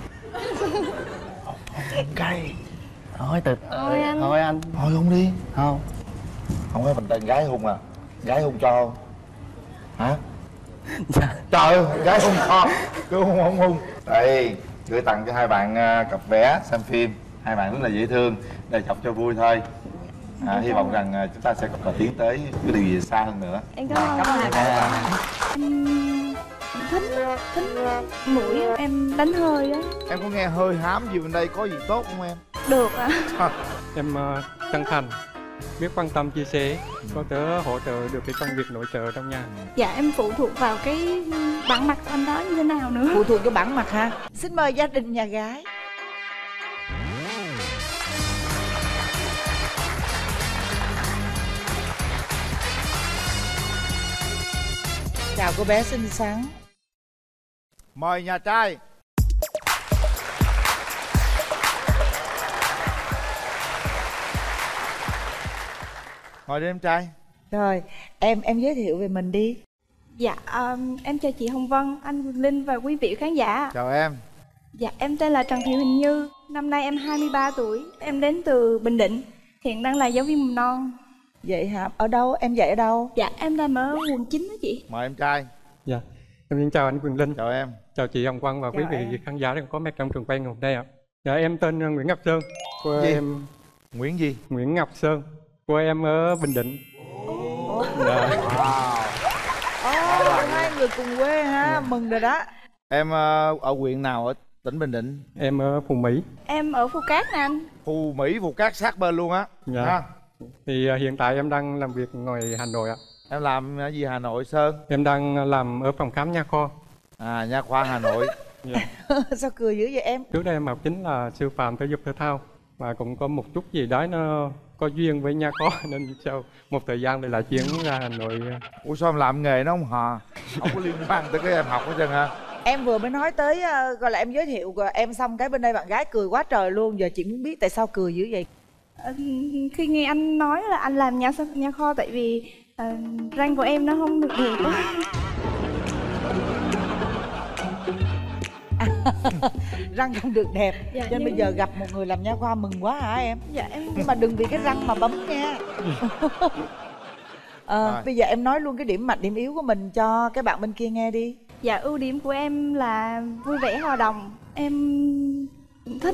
Cay. Thôi từ Thôi anh. Thôi anh. Thôi không đi. Không. Không phải mình tên gái hung à? Gái hung cho không? Hả? Trời ơi, gái hung cho. Cứ hung. Đây, gửi tặng cho hai bạn cặp vé xem phim. Hai bạn rất là dễ thương. Để chọc cho vui thôi. Hy vọng rằng chúng ta sẽ còn tiến tới cái điều gì xa hơn nữa. Em cảm ơn. Cảm ơn hai bạn. Em thích mũi em đánh hơi á. Em có nghe hơi hám gì bên đây có gì tốt không em? Được ạ. Em chân thành, biết quan tâm chia sẻ, có thể hỗ trợ được cái công việc nội trợ trong nhà. Dạ em phụ thuộc vào cái bản mặt của anh đó như thế nào nữa. Phụ thuộc vào bản mặt ha. Xin mời gia đình nhà gái. Chào cô bé xinh xắn. Mời nhà trai. Ngồi đi em trai. Rồi, em giới thiệu về mình đi. Dạ em chào chị Hồng Vân, anh Quỳnh Linh và quý vị khán giả. Chào em. Dạ em tên là Trần Thị Huỳnh Như, năm nay em 23 tuổi, em đến từ Bình Định, hiện đang là giáo viên mầm non. Vậy hả? Ở đâu? Em dạy ở đâu? Dạ em làm ở quận 9 đó chị. Mời em trai. Dạ, em xin chào anh Quỳnh Linh. Chào em. Chào chị Hồng Vân và Chào quý vị em. khán giả đang có mặt trong trường quay ngày hôm nay ạ. Dạ em tên Nguyễn Ngọc Sơn, quê Gì? em Nguyễn gì? Nguyễn Ngọc Sơn, quê em ở Bình Định. Dạ. Hai người cùng quê ha, mừng rồi đó. Em ở huyện nào ở Tỉnh Bình Định. Em ở Phú Mỹ. Em ở Phú Cát nè anh. Phú Mỹ, Phú Cát sát bên luôn á. Dạ. Ha. Thì hiện tại em đang làm việc ngoài Hà Nội ạ. Em làm gì Hà Nội Sơn? Em đang làm ở phòng khám nha khoa. À, nha khoa Hà Nội. Dạ. Sao cười dữ vậy em? Trước đây em học chính là sư phạm thể dục thể thao, và cũng có một chút gì đó nó có duyên với nha khoa nên sau một thời gian thì lại chuyển ra Hà Nội. Ủa sao em làm nghề nó không hả? Không có liên quan tới cái em học hết trơn hả? Em vừa mới nói tới gọi là em giới thiệu em xong cái bên đây bạn gái cười quá trời luôn. Giờ chị muốn biết tại sao cười dữ vậy? Khi nghe anh nói là anh làm nha khoa tại vì răng của em nó không được đẹp á. Răng không được đẹp. Dạ, nên bây giờ gặp một người làm nha khoa mừng quá hả em? Dạ em. Nhưng mà đừng vì cái răng mà bấm nha. Bây giờ em nói luôn cái điểm mạnh điểm yếu của mình cho cái bạn bên kia nghe đi. Dạ ưu điểm của em là vui vẻ hòa đồng. Em thích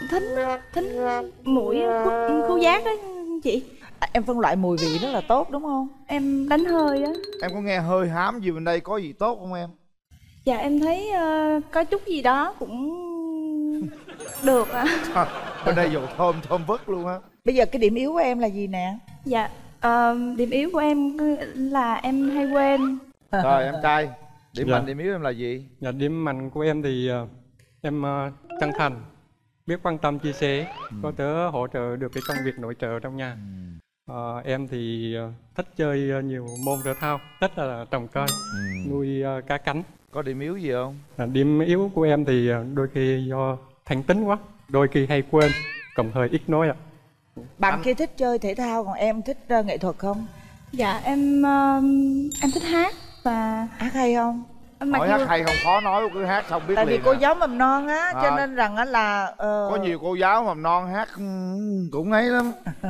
mũi khứu giác đó chị. Em phân loại mùi vị rất là tốt đúng không? Em đánh hơi á. Em có nghe hơi hám gì bên đây có gì tốt không em? Dạ em thấy có chút gì đó cũng được ạ. Bên đây dầu thơm vứt luôn á. Bây giờ cái điểm yếu của em là gì nè? Dạ điểm yếu của em là em hay quên. Rồi em trai, điểm Dạ. mạnh điểm yếu em là gì? Dạ, điểm mạnh của em thì em chân thành, biết quan tâm chia sẻ, có thể hỗ trợ được cái công việc nội trợ trong nhà. Em thì thích chơi nhiều môn thể thao, thích là trồng cây, nuôi cá cánh. Có điểm yếu gì không? Điểm yếu của em thì đôi khi do thẳng tính quá, đôi khi hay quên, còn hơi ít nói ạ. Bạn kia thích chơi thể thao còn em thích nghệ thuật không? Dạ em thích hát và hát hay không? Hỏi hát hay không khó nói, cứ hát xong biết tại liền. vì cô giáo mầm non á cho nên rằng á là có nhiều cô giáo mầm non hát cũng ấy lắm.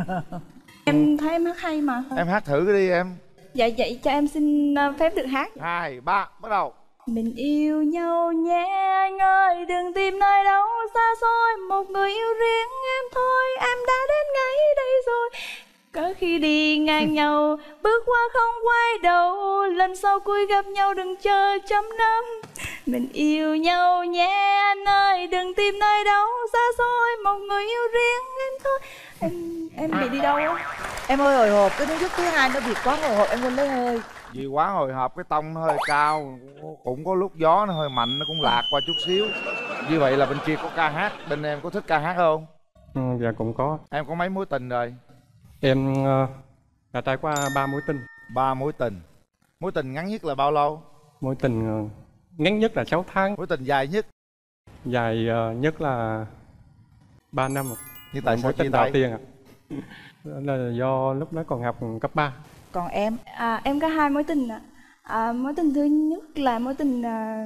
Em thấy em hát hay mà. Em hát thử cái đi em. Dạ vậy cho em xin phép được hát. 2, 3 bắt đầu. Mình yêu nhau nhé anh ơi, đừng tìm nơi đâu xa xôi, một người yêu riêng em thôi, em đã đến ngay đây rồi. Có khi đi ngang nhau, bước qua không quay đầu, lần sau cuối gặp nhau đừng chờ trăm năm. Mình yêu nhau nhé anh ơi, đừng tìm nơi đâu xa xôi, một người yêu riêng em thôi. Em bị đi đâu á? Em hơi hồi hộp, cái thứ nhất thứ hai nó việc quá hồi hộp em quên lấy hơi. Vì quá hồi hộp cái tông nó hơi cao, cũng có lúc gió nó hơi mạnh nó cũng lạc qua chút xíu. Như vậy là bên kia có ca hát, bên em có thích ca hát không? Dạ cũng có. Em có mấy mối tình rồi? Em đã trải qua 3 mối tình. 3 mối tình. Mối tình ngắn nhất là bao lâu? Mối tình ngắn nhất là 6 tháng. Mối tình dài nhất? Dài nhất là 3 năm. Nhưng tại sao mối chia tình đầu tay? tiên ạ? Là do lúc đó còn học cấp 3. Còn em? Em có 2 mối tình ạ. Mối tình thứ nhất là mối tình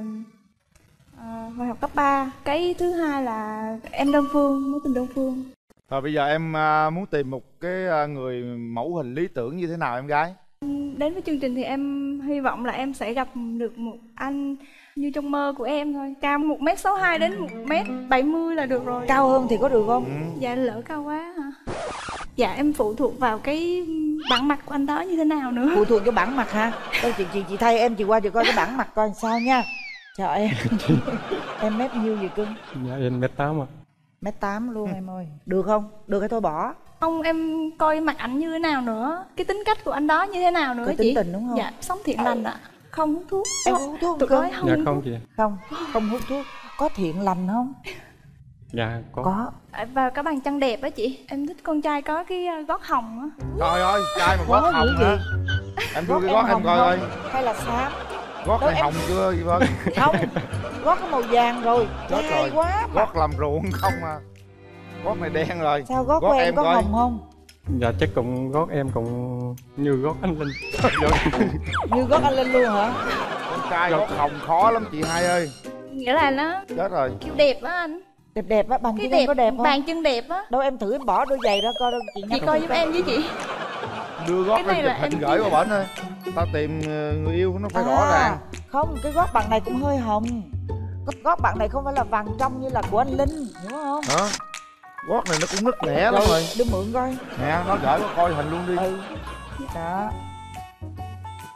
hồi học cấp 3. Cái thứ hai là em đơn phương, mối tình đơn phương. Rồi bây giờ em muốn tìm một cái người mẫu hình lý tưởng như thế nào em gái? Đến với chương trình thì em hy vọng là em sẽ gặp được một anh như trong mơ của em thôi. Cao 1m62 đến 1m70 là được rồi. Cao hơn thì có được không? Dạ lỡ cao quá hả? Dạ em phụ thuộc vào cái bản mặt của anh đó như thế nào nữa. Phụ thuộc cái bản mặt hả? Đâu chị thay em, chị qua chị coi cái bản mặt coi sao nha. Chào em. Em mét nhiêu vậy cưng? Dạ em 1m8 ạ. 1m8 luôn em ơi. Được không? Được hay thôi bỏ? Không, em coi mặt ảnh như thế nào nữa, cái tính cách của anh đó như thế nào nữa có chị. tính tình đúng không? Dạ sống thiện lành ạ. Không hút thuốc. Em hút thuốc Tụi không? nói không Dạ hút không thuốc. chị. Không hút thuốc. Có thiện lành không? Dạ có. Và có bàn chân đẹp á chị. Em thích con trai có cái gót hồng á. Trời ơi, trai mà gót hồng hả? Em đưa cái gót em coi coi. Hay là xám? Gót này hồng chưa vậy Vân? Không, gót có màu vàng rồi. Chết hay rồi. quá mà. Gót làm ruộng không à. Gót này đen rồi. Sao gót của em có coi. hồng không? Dạ chắc cũng gót em cũng như gót anh Linh. Như gót anh Linh luôn hả? Con trai gót hồng khó lắm chị hai ơi. Nghĩa là nó Chết rồi. kiểu đẹp á anh. Đẹp á, bàn Cái chân em có đẹp không? bàn chân đẹp á. Đâu em thử em bỏ đôi giày ra coi đâu chị Chị coi giúp em với chị. Đưa gót Cái này lên là chụp hình em gửi qua bển thôi. Tao tìm người yêu nó phải rõ ràng. Không, cái gót bạn này cũng hơi hồng. Gót bạn này không phải là vàng trong như là của anh Linh, hiểu không? Hả? Gót này nó cũng nứt nẻ lắm rồi. Đưa mượn coi. Nè, nó gửi nó coi hình luôn đi. Đó.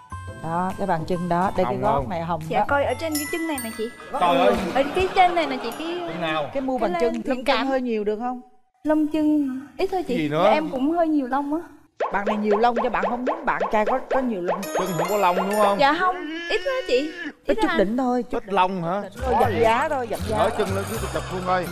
Đó, cái bàn chân đó, đây cái Hồng gót không? này hồng Dạ đó. coi ở trên cái chân này nè chị. Trời ơi. Ở cái chân này nè chị, cái nào? Cái mu bàn chân thiện cảm hơi nhiều được không? lông chân ít thôi chị. Gì nữa? Dạ, em cũng hơi nhiều lông á. Bạn này nhiều lông cho bạn không muốn bạn trai có nhiều lông. Chân không có lông đúng không? Dạ không, ít thôi chị. Ít chút thôi đỉnh thôi, chút Ít lông hả? thôi, dặm giá thôi, dặm giá. Ở chân lên phía tôi chụp luôn coi.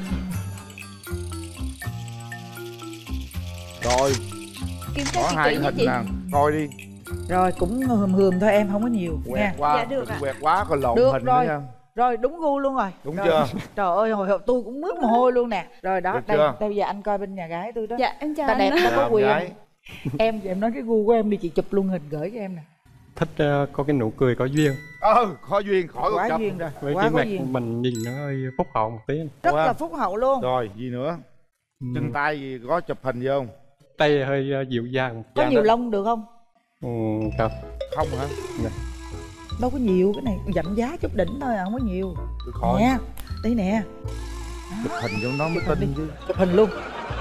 Rồi, Kiểm có tra hai kỹ nha hình chị. nè, coi đi. Rồi cũng hườm hườm thôi em, không có nhiều Quẹt nha. quá, Dạ, được đừng ạ. quẹt quá coi lộn Được hình rồi. nữa nha. Rồi đúng gu luôn rồi. Đúng Rồi. chưa? Trời ơi hồi hộp tôi cũng mướt mồ hôi luôn nè. Rồi đó, Được đây chưa? bây giờ anh coi bên nhà gái tôi đó. Dạ em chào Ta anh. đẹp, ta có Làm quyền. gái. Em nói cái gu của em đi, chị chụp luôn hình gửi cho em nè. Thích có cái nụ cười có duyên. Có duyên khỏi Quá có duyên rồi, Với quá cái có mặt duyên. mình nhìn nó hơi phúc hậu một tí. Rất Quá. là phúc hậu luôn. Rồi, gì nữa? Chân tay gì có chụp hình gì không? Tay hơi dịu dàng. Có nhiều lông được không? Không. Không hả? Đâu có nhiều, cái này dặm giá chút đỉnh thôi, không có nhiều. Được khỏi. Nè, đây nè. Chụp hình cho nó mới Chụp hình tin đi. chứ. Chụp hình luôn.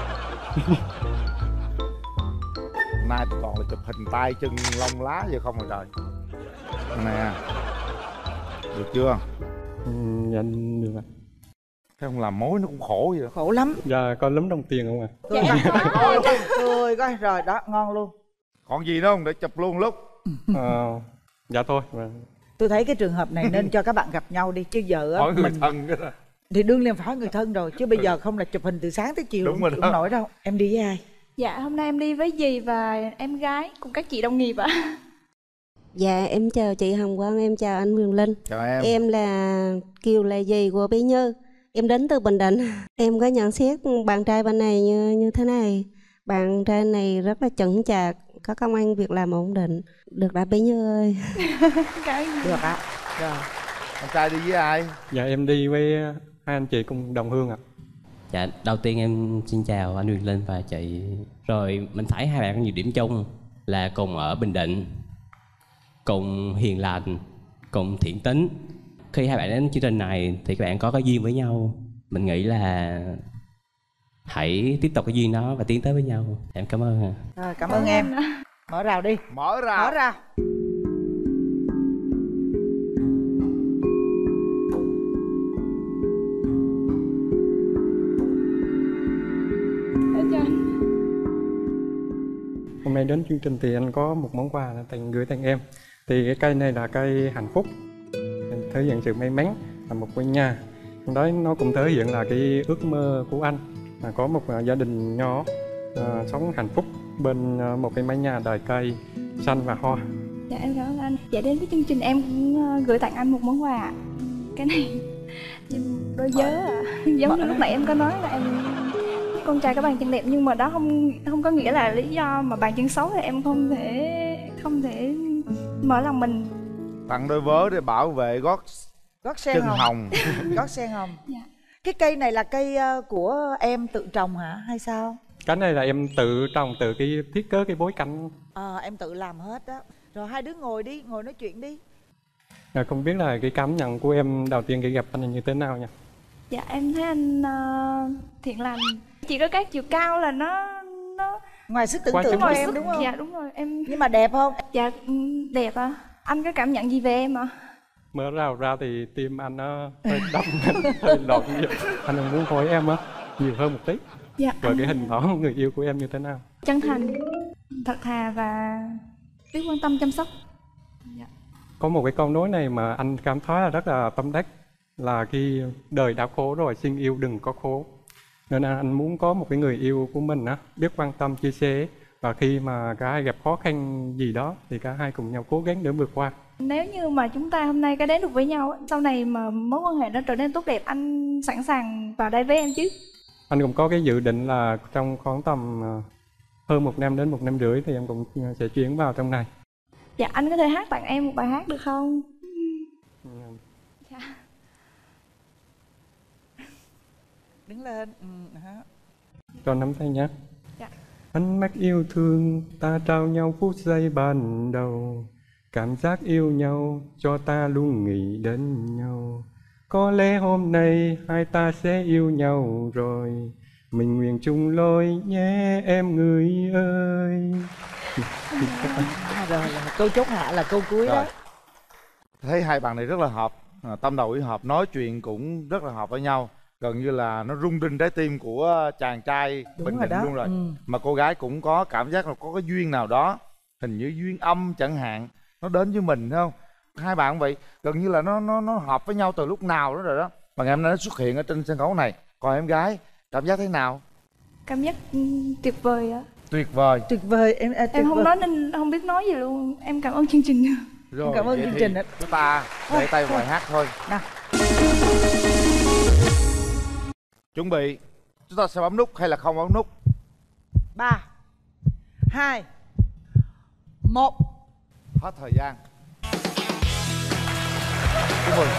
Nay tôi toàn là chụp hình tay chân lông lá vậy không rồi trời. Nè. Được chưa? Dạ được ạ. Cái không làm mối nó cũng khổ vậy. Khổ lắm. Dạ có lắm đồng tiền không ạ? Cười coi, cười coi, rồi đó, ngon luôn. Còn gì nữa không để chụp luôn lúc? Dạ thôi. Tôi thấy cái trường hợp này nên cho các bạn gặp nhau đi, chứ giờ á, Hỏi người mình thân cái đó. thì đương nhiên phải hỏi người thân rồi, chứ bây giờ không là chụp hình từ sáng tới chiều Đúng rồi không đó. nổi đâu. Em đi với ai? Dạ hôm nay em đi với dì và em gái cùng các chị đồng nghiệp ạ. Dạ em chào chị Hồng Vân, em chào anh Quyền Linh. Chào em. Em là Kiều, là dì của Bí Như. Em đến từ Bình Định. Em có nhận xét bạn trai bên này như thế này. Bạn trai này rất là chững chạc, có công ăn việc làm ổn định. Được đã Bí Như ơi. Được ạ. Rồi. Con trai đi với ai? Dạ em đi với hai anh chị cùng đồng hương ạ. Dạ, đầu tiên em xin chào anh Quyền Linh và chị. Rồi mình thấy hai bạn có nhiều điểm chung là cùng ở Bình Định, cùng hiền lành, cùng thiện tính. Khi hai bạn đến chương trình này thì các bạn có cái duyên với nhau. Mình nghĩ là hãy tiếp tục cái duyên đó và tiến tới với nhau. Em cảm ơn ạ. Rồi, cảm ơn em. Mở rào đi. Mở rào. Mở rào. Hôm nay đến chương trình thì anh có một món quà là gửi tặng em. Thì cái cây này là cây hạnh phúc, thể hiện sự may mắn, là một ngôi nhà. Trong đó nó cũng thể hiện là cái ước mơ của anh là có một gia đình nhỏ sống hạnh phúc bên một cái mái nhà đầy cây xanh và hoa. Dạ em cảm ơn anh. Dạ đến với chương trình em cũng gửi tặng anh một món quà. Cái này đôi vớ ạ. Giống như lúc nãy em có nói là em con trai có bàn chân đẹp, nhưng mà đó không có nghĩa là lý do mà bàn chân xấu thì em không thể mở lòng mình. Tặng đôi vớ để bảo vệ gót sen chân hồng. hồng. Gót sen hồng. Dạ. Cái cây này là cây của em tự trồng hả hay sao? Cái này là em tự trồng, tự cái thiết kế cái bối cảnh. Em tự làm hết đó. Rồi hai đứa ngồi đi, ngồi nói chuyện đi. Không biết là cái cảm nhận của em đầu tiên khi gặp anh là như thế nào nha? Dạ em thấy anh thiện lành. Chỉ có cái chiều cao là nó ngoài sức tưởng tượng của em đúng không? Dạ đúng rồi em. Nhưng mà đẹp không? Dạ đẹp à. Anh có cảm nhận gì về em ạ? Mở rào ra thì tim anh nó hơi đập, hơi loạn như vậy. Anh muốn hỏi em á nhiều hơn một tí. Dạ. Rồi cái hình mẫu người yêu của em như thế nào? Chân thành, thật thà và biết quan tâm chăm sóc. Dạ. Có một cái câu nói này mà anh cảm thấy là rất là tâm đắc, là khi đời đã khổ rồi xin yêu đừng có khổ. Nên anh muốn có một cái người yêu của mình á biết quan tâm chia sẻ, và khi mà cả hai gặp khó khăn gì đó thì cả hai cùng nhau cố gắng để vượt qua. Nếu như mà chúng ta hôm nay có đến được với nhau, sau này mà mối quan hệ nó trở nên tốt đẹp, anh sẵn sàng vào đây với em chứ? Anh cũng có cái dự định là trong khoảng tầm hơn 1 năm đến 1 năm rưỡi thì em cũng sẽ chuyển vào trong này. Dạ anh có thể hát tặng em một bài hát được không? Dạ. Đứng lên. Cho nắm tay nhé. Dạ. Ánh mắt yêu thương ta trao nhau phút giây ban đầu, cảm giác yêu nhau cho ta luôn nghĩ đến nhau. Có lẽ hôm nay hai ta sẽ yêu nhau rồi, mình nguyện chung lối nhé em người ơi. Rồi câu chốt hạ là câu cuối đó. Thấy hai bạn này rất là hợp, tâm đầu ý hợp, nói chuyện cũng rất là hợp với nhau, gần như là nó rung rinh trái tim của chàng trai Bình Định luôn rồi. Mà cô gái cũng có cảm giác là có cái duyên nào đó, hình như duyên âm chẳng hạn, nó đến với mình thấy không? Hai bạn cũng vậy, gần như là nó hợp với nhau từ lúc nào đó rồi đó. Và ngày hôm nay nó xuất hiện ở trên sân khấu này. Còn em gái cảm giác thế nào? Cảm giác tuyệt vời á. Tuyệt vời. Tuyệt vời em. Em không nói nên không biết nói gì luôn. Em cảm ơn chương trình. Rồi, cảm ơn chương trình. Chúng ta để tay vào bài hát thôi. Nào. Chuẩn bị. Chúng ta sẽ bấm nút hay là không bấm nút? 3 2 1. Hết thời gian. Chúc mừng.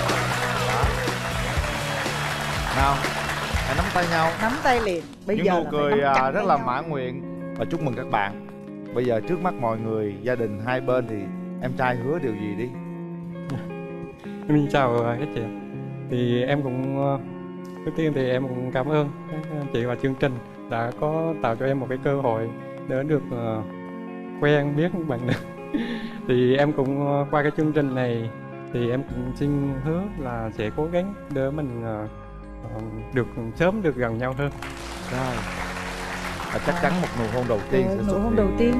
Nào, hãy nắm tay nhau. Nắm tay liền. Bây những giờ nụ cười rất là nhau. mãn nguyện. Và chúc mừng các bạn. Bây giờ trước mắt mọi người, gia đình hai bên thì em trai hứa điều gì đi? Mình chào hết chị. Thì em cũng trước tiên thì em cũng cảm ơn các anh chị và chương trình đã có tạo cho em một cái cơ hội để được quen biết bạn nữ. Thì em cũng qua cái chương trình này thì em cũng xin hứa là sẽ cố gắng để mình được sớm được gần nhau hơn. Rồi. Và chắc chắn một nụ hôn đầu tiên sẽ xuất hiện. Nụ hôn đầu tiên.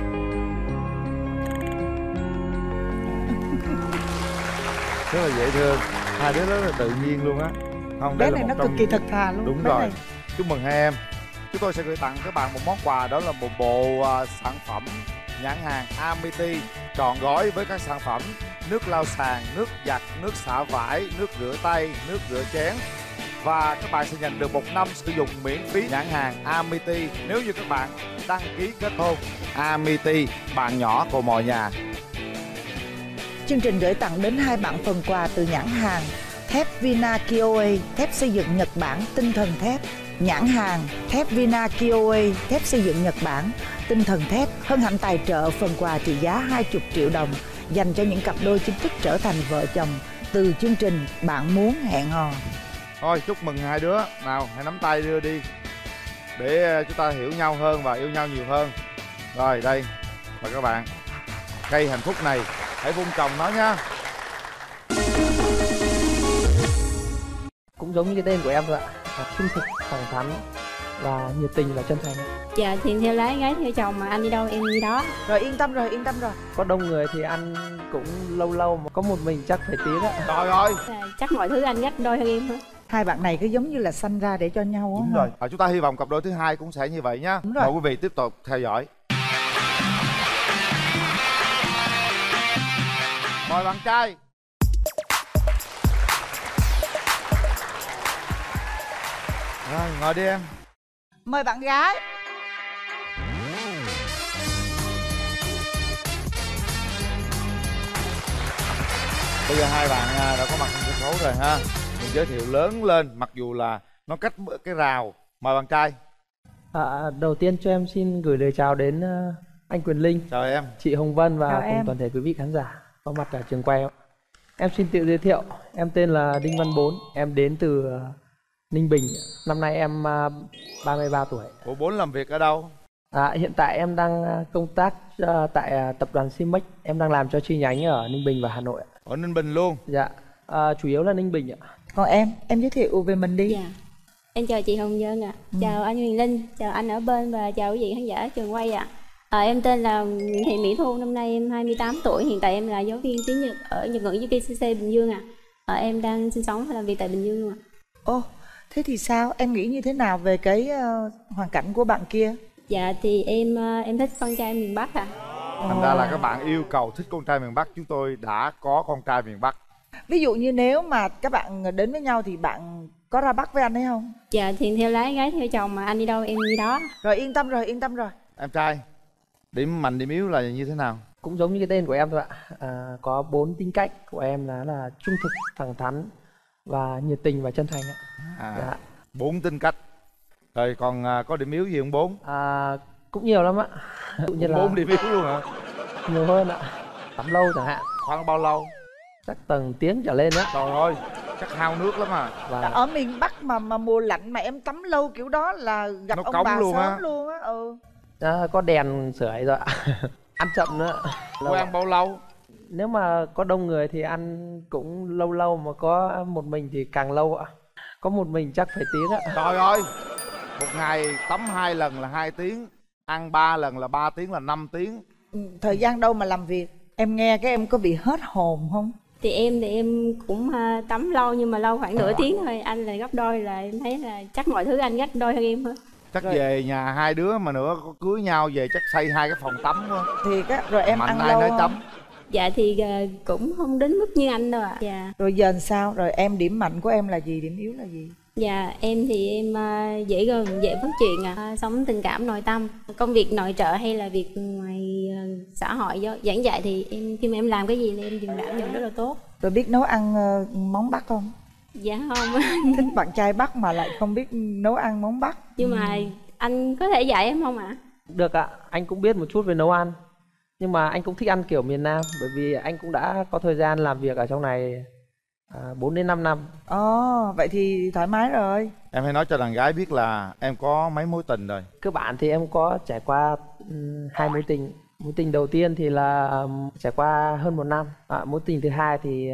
Rất là dễ thương. Hai đứa rất là tự nhiên luôn á. Không, Bé này nó cực kỳ thật thà luôn. Đúng bé rồi này. Chúc mừng hai em. Chúng tôi sẽ gửi tặng các bạn một món quà, đó là một bộ sản phẩm nhãn hàng Amity trọn gói với các sản phẩm nước lau sàn, nước giặt, nước xả vải, nước rửa tay, nước rửa chén. Và các bạn sẽ nhận được 1 năm sử dụng miễn phí nhãn hàng Amity nếu như các bạn đăng ký kết hôn. Amity, bạn nhỏ của mọi nhà. Chương trình gửi tặng đến hai bạn phần quà từ nhãn hàng thép Vina Kioe, thép xây dựng Nhật Bản, tinh thần thép. Nhãn hàng thép Vina Kioe, thép xây dựng Nhật Bản, tinh thần thép hân hạnh tài trợ phần quà trị giá 20 triệu đồng dành cho những cặp đôi chính thức trở thành vợ chồng từ chương trình Bạn Muốn Hẹn Hò. Thôi chúc mừng hai đứa. Nào hãy nắm tay đưa đi để chúng ta hiểu nhau hơn và yêu nhau nhiều hơn. Rồi đây, và các bạn, cây hạnh phúc này hãy vun trồng nó nha. Cũng giống như cái tên của em thôi ạ, trung thực, thẳng thắn và nhiệt tình và chân thành. Dạ thì theo lái gái theo chồng, mà anh đi đâu em đi đó. Rồi yên tâm rồi, yên tâm rồi. Có đông người thì ăn cũng lâu lâu, mà có một mình chắc phải tiếng á. Trời ơi, chắc mọi thứ anh gấp đôi hơn em hết. Hai bạn này cứ giống như là sanh ra để cho nhau á. Đúng rồi. Chúng ta hy vọng cặp đôi thứ hai cũng sẽ như vậy nhé. Mời quý vị tiếp tục theo dõi. Mời bạn trai. Rồi, ngồi đi em. Mời bạn gái. Bây giờ hai bạn đã có mặt trên sân khấu rồi ha. Mình giới thiệu lớn lên, mặc dù là nó cách cái rào. Mời bạn trai. Đầu tiên cho em xin gửi lời chào đến anh Quyền Linh, chào em, chị Hồng Vân và chào cùng em. toàn thể quý vị khán giả có mặt ở trường quay. Em xin tự giới thiệu, em tên là Đinh Văn Bốn, em đến từ Ninh Bình. Năm nay em 33 tuổi. Bộ Bốn làm việc ở đâu? Hiện tại em đang công tác tại tập đoàn Simex. Em đang làm cho chi nhánh ở Ninh Bình và Hà Nội. Ở Ninh Bình luôn? Dạ, chủ yếu là Ninh Bình ạ. Còn em giới thiệu về mình đi. Dạ. Em chào chị Hồng Vân ạ. Chào anh Huyền Linh, chào anh ở bên và chào quý vị khán giả trường quay ạ. Em tên là Nguyễn Thị Mỹ Thu, năm nay em 28 tuổi. Hiện tại em là giáo viên tiếng Nhật ở Nhật ngữ UPCC Bình Dương ạ. Em đang sinh sống và làm việc tại Bình Dương luôn ạ. Ồ, thế thì sao? Em nghĩ như thế nào về cái hoàn cảnh của bạn kia? Dạ thì em thích con trai miền Bắc ạ. Thành ra là các bạn yêu cầu thích con trai miền Bắc, chúng tôi đã có con trai miền Bắc. Ví dụ như nếu mà các bạn đến với nhau thì bạn có ra Bắc với anh ấy không? Dạ thì theo lái gái theo chồng, mà anh đi đâu em đi đó. Rồi yên tâm rồi, yên tâm rồi. Em trai, điểm mạnh điểm yếu là như thế nào? Cũng giống như cái tên của em thôi ạ. Có 4 tính cách của em là trung thực, thẳng thắn và nhiệt tình và chân thành ạ. Dạ. 4 tính cách. Rồi còn có điểm yếu gì không Bốn? Cũng nhiều lắm ạ. Ví dụ như là 4 điểm yếu luôn hả? Nhiều hơn ạ. Tắm lâu chẳng hạn. Khoảng bao lâu? Chắc tầng tiếng trở lên á. Trời ơi, chắc hao nước lắm à. Ở miền Bắc mà mùa lạnh mà em tắm lâu kiểu đó là gặp nó ông cống bà luôn sớm á. luôn á. Có đèn sưởi rồi ạ. Ăn chậm nữa. Quen ăn bao lâu? Nếu mà có đông người thì ăn cũng lâu lâu, mà có một mình thì càng lâu ạ. Có một mình chắc phải tiếng ạ. Trời ơi, một ngày tắm 2 lần là 2 tiếng, ăn 3 lần là 3 tiếng là 5 tiếng. Thời gian đâu mà làm việc, em nghe cái em có bị hết hồn không? Thì em cũng tắm lâu, nhưng mà lâu khoảng nửa tiếng thôi. Anh là gấp đôi, là em thấy là chắc mọi thứ anh gấp đôi hơn em hết. Chắc rồi. Về nhà hai đứa mà nữa có cưới nhau về chắc xây 2 cái phòng tắm quá. Thì rồi em Mạnh ăn lâu nơi không? tắm. Dạ thì cũng không đến mức như anh đâu ạ. Dạ. Rồi giờ làm sao? Rồi em điểm mạnh của em là gì? Điểm yếu là gì? Dạ em thì em dễ gần, dễ phát triển sống tình cảm nội tâm. Công việc nội trợ hay là việc ngoài xã hội giảng dạy thì khi mà em làm cái gì thì em dùng đảm nhận rất là tốt. Rồi biết nấu ăn món Bắc không? Dạ không. Thích bạn trai Bắc mà lại không biết nấu ăn món Bắc. Nhưng mà anh có thể dạy em không ạ? Được ạ, anh cũng biết một chút về nấu ăn. Nhưng mà anh cũng thích ăn kiểu miền Nam, bởi vì anh cũng đã có thời gian làm việc ở trong này 4 đến 5 năm. Vậy thì thoải mái rồi. Em hãy nói cho đàn gái biết là em có mấy mối tình rồi. Cơ bản thì em có trải qua 2 mối tình. Mối tình đầu tiên thì là trải qua hơn 1 năm. Mối tình thứ hai thì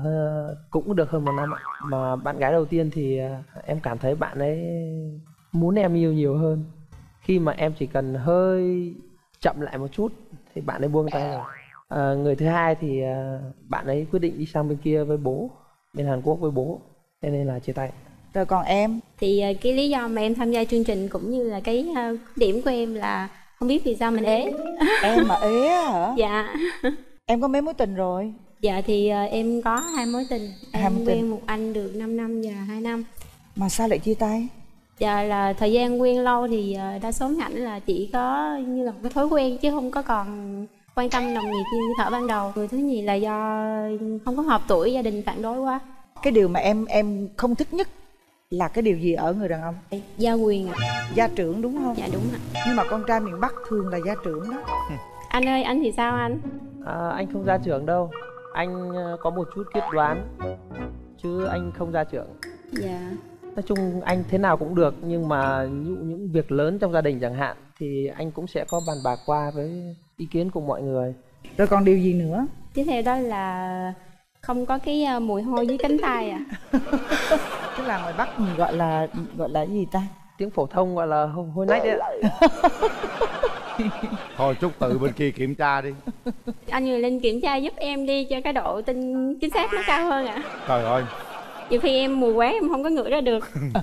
cũng được hơn 1 năm. Mà bạn gái đầu tiên thì em cảm thấy bạn ấy muốn em yêu nhiều hơn. Khi mà em chỉ cần hơi chậm lại một chút thì bạn ấy buông tay rồi. Người thứ hai thì bạn ấy quyết định đi sang bên kia với bố, bên Hàn Quốc với bố, cho nên là chia tay. Rồi còn em? Thì cái lý do mà em tham gia chương trình cũng như là cái điểm của em là không biết vì sao mình ế. Em mà ế hả? Dạ. Em có mấy mối tình rồi? Dạ thì em có 2 mối tình. Em quen một anh được 5 năm và 2 năm. Mà sao lại chia tay? Dạ là thời gian quen lâu thì đa số hạnh là chỉ có như là một cái thói quen chứ không có còn quan tâm nồng nhiệt như thở ban đầu. Người thứ nhì là do không có hợp tuổi, gia đình phản đối quá. Cái điều mà em không thích nhất là cái điều gì ở người đàn ông? Gia quyền ạ. Gia trưởng đúng không? Dạ đúng ạ. Nhưng mà con trai miền Bắc thường là gia trưởng đó. Anh ơi, anh thì sao anh? Anh không gia trưởng đâu. Anh có một chút quyết đoán, chứ anh không gia trưởng. Dạ. Nói chung anh thế nào cũng được, nhưng mà những việc lớn trong gia đình chẳng hạn thì anh cũng sẽ có bàn bạc qua với ý kiến của mọi người. Rồi còn điều gì nữa? Tiếp theo đó là không có cái mùi hôi dưới cánh tay ạ. Tức là ngoài Bắc mình gọi là gì ta? Tiếng phổ thông gọi là hôi nách đấy ạ. Thôi chút tự bên kia kiểm tra đi. Anh Người Linh kiểm tra giúp em đi cho cái độ chính xác nó cao hơn ạ. Trời ơi, nhiều khi em mùi quá em không có ngửi ra được.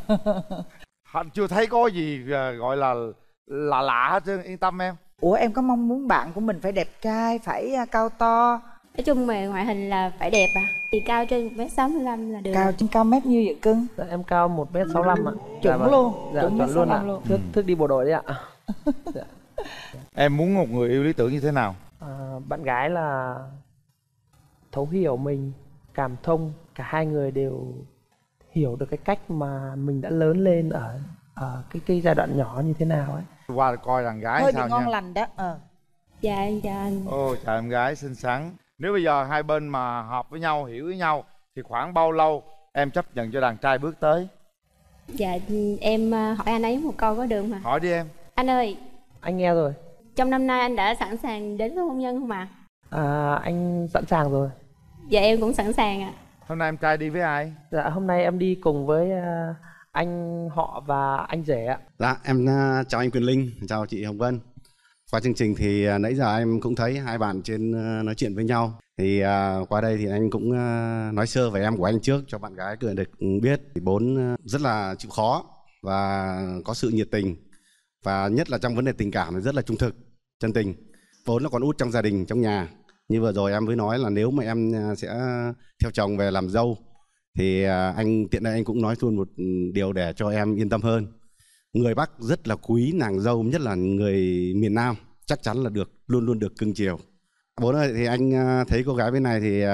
anh chưa thấy có gì gọi là lạ hết trơn, yên tâm em. Ủa em có mong muốn bạn của mình phải đẹp trai, phải cao to? Nói chung về ngoại hình là phải đẹp à. Thì cao trên 1m65 là được. Cao mét nhiêu vậy cưng? Dạ, em cao 1m65 ạ. Chuẩn luôn. Dạ, chuẩn luôn ạ. Thức đi bộ đội đấy ạ. Dạ. Em muốn một người yêu lý tưởng như thế nào? Bạn gái là thấu hiểu mình, cảm thông, cả hai người đều hiểu được cái cách mà mình đã lớn lên ở cái giai đoạn nhỏ như thế nào ấy. Qua coi đàn gái hơi sao bị ngon nha. lành đó. Dạ em chào anh. Ô chào em gái xinh xắn. Nếu bây giờ hai bên mà hợp với nhau, hiểu với nhau thì khoảng bao lâu em chấp nhận cho đàn trai bước tới? Dạ em hỏi anh ấy một câu có được mà. Hỏi đi em. Anh ơi, anh nghe rồi. Trong năm nay anh đã sẵn sàng đến với hôn nhân không ạ? Anh sẵn sàng rồi. Dạ em cũng sẵn sàng ạ. Hôm nay em trai đi với ai? Dạ hôm nay em đi cùng với anh họ và anh rể ạ. Dạ em chào anh Quyền Linh, chào chị Hồng Vân. Qua chương trình thì nãy giờ em cũng thấy hai bạn trên nói chuyện với nhau. Thì qua đây thì anh cũng nói sơ về em của anh trước cho bạn gái được biết. Bốn rất là chịu khó và có sự nhiệt tình. Và nhất là trong vấn đề tình cảm thì rất là trung thực, chân tình. Vốn là con út trong gia đình, trong nhà. Như vừa rồi em mới nói là nếu mà em sẽ theo chồng về làm dâu thì anh tiện đây anh cũng nói luôn một điều để cho em yên tâm hơn. Người Bắc rất là quý nàng dâu, nhất là người miền Nam, chắc chắn là luôn luôn được cưng chiều. Bốn ơi, thì anh thấy cô gái bên này thì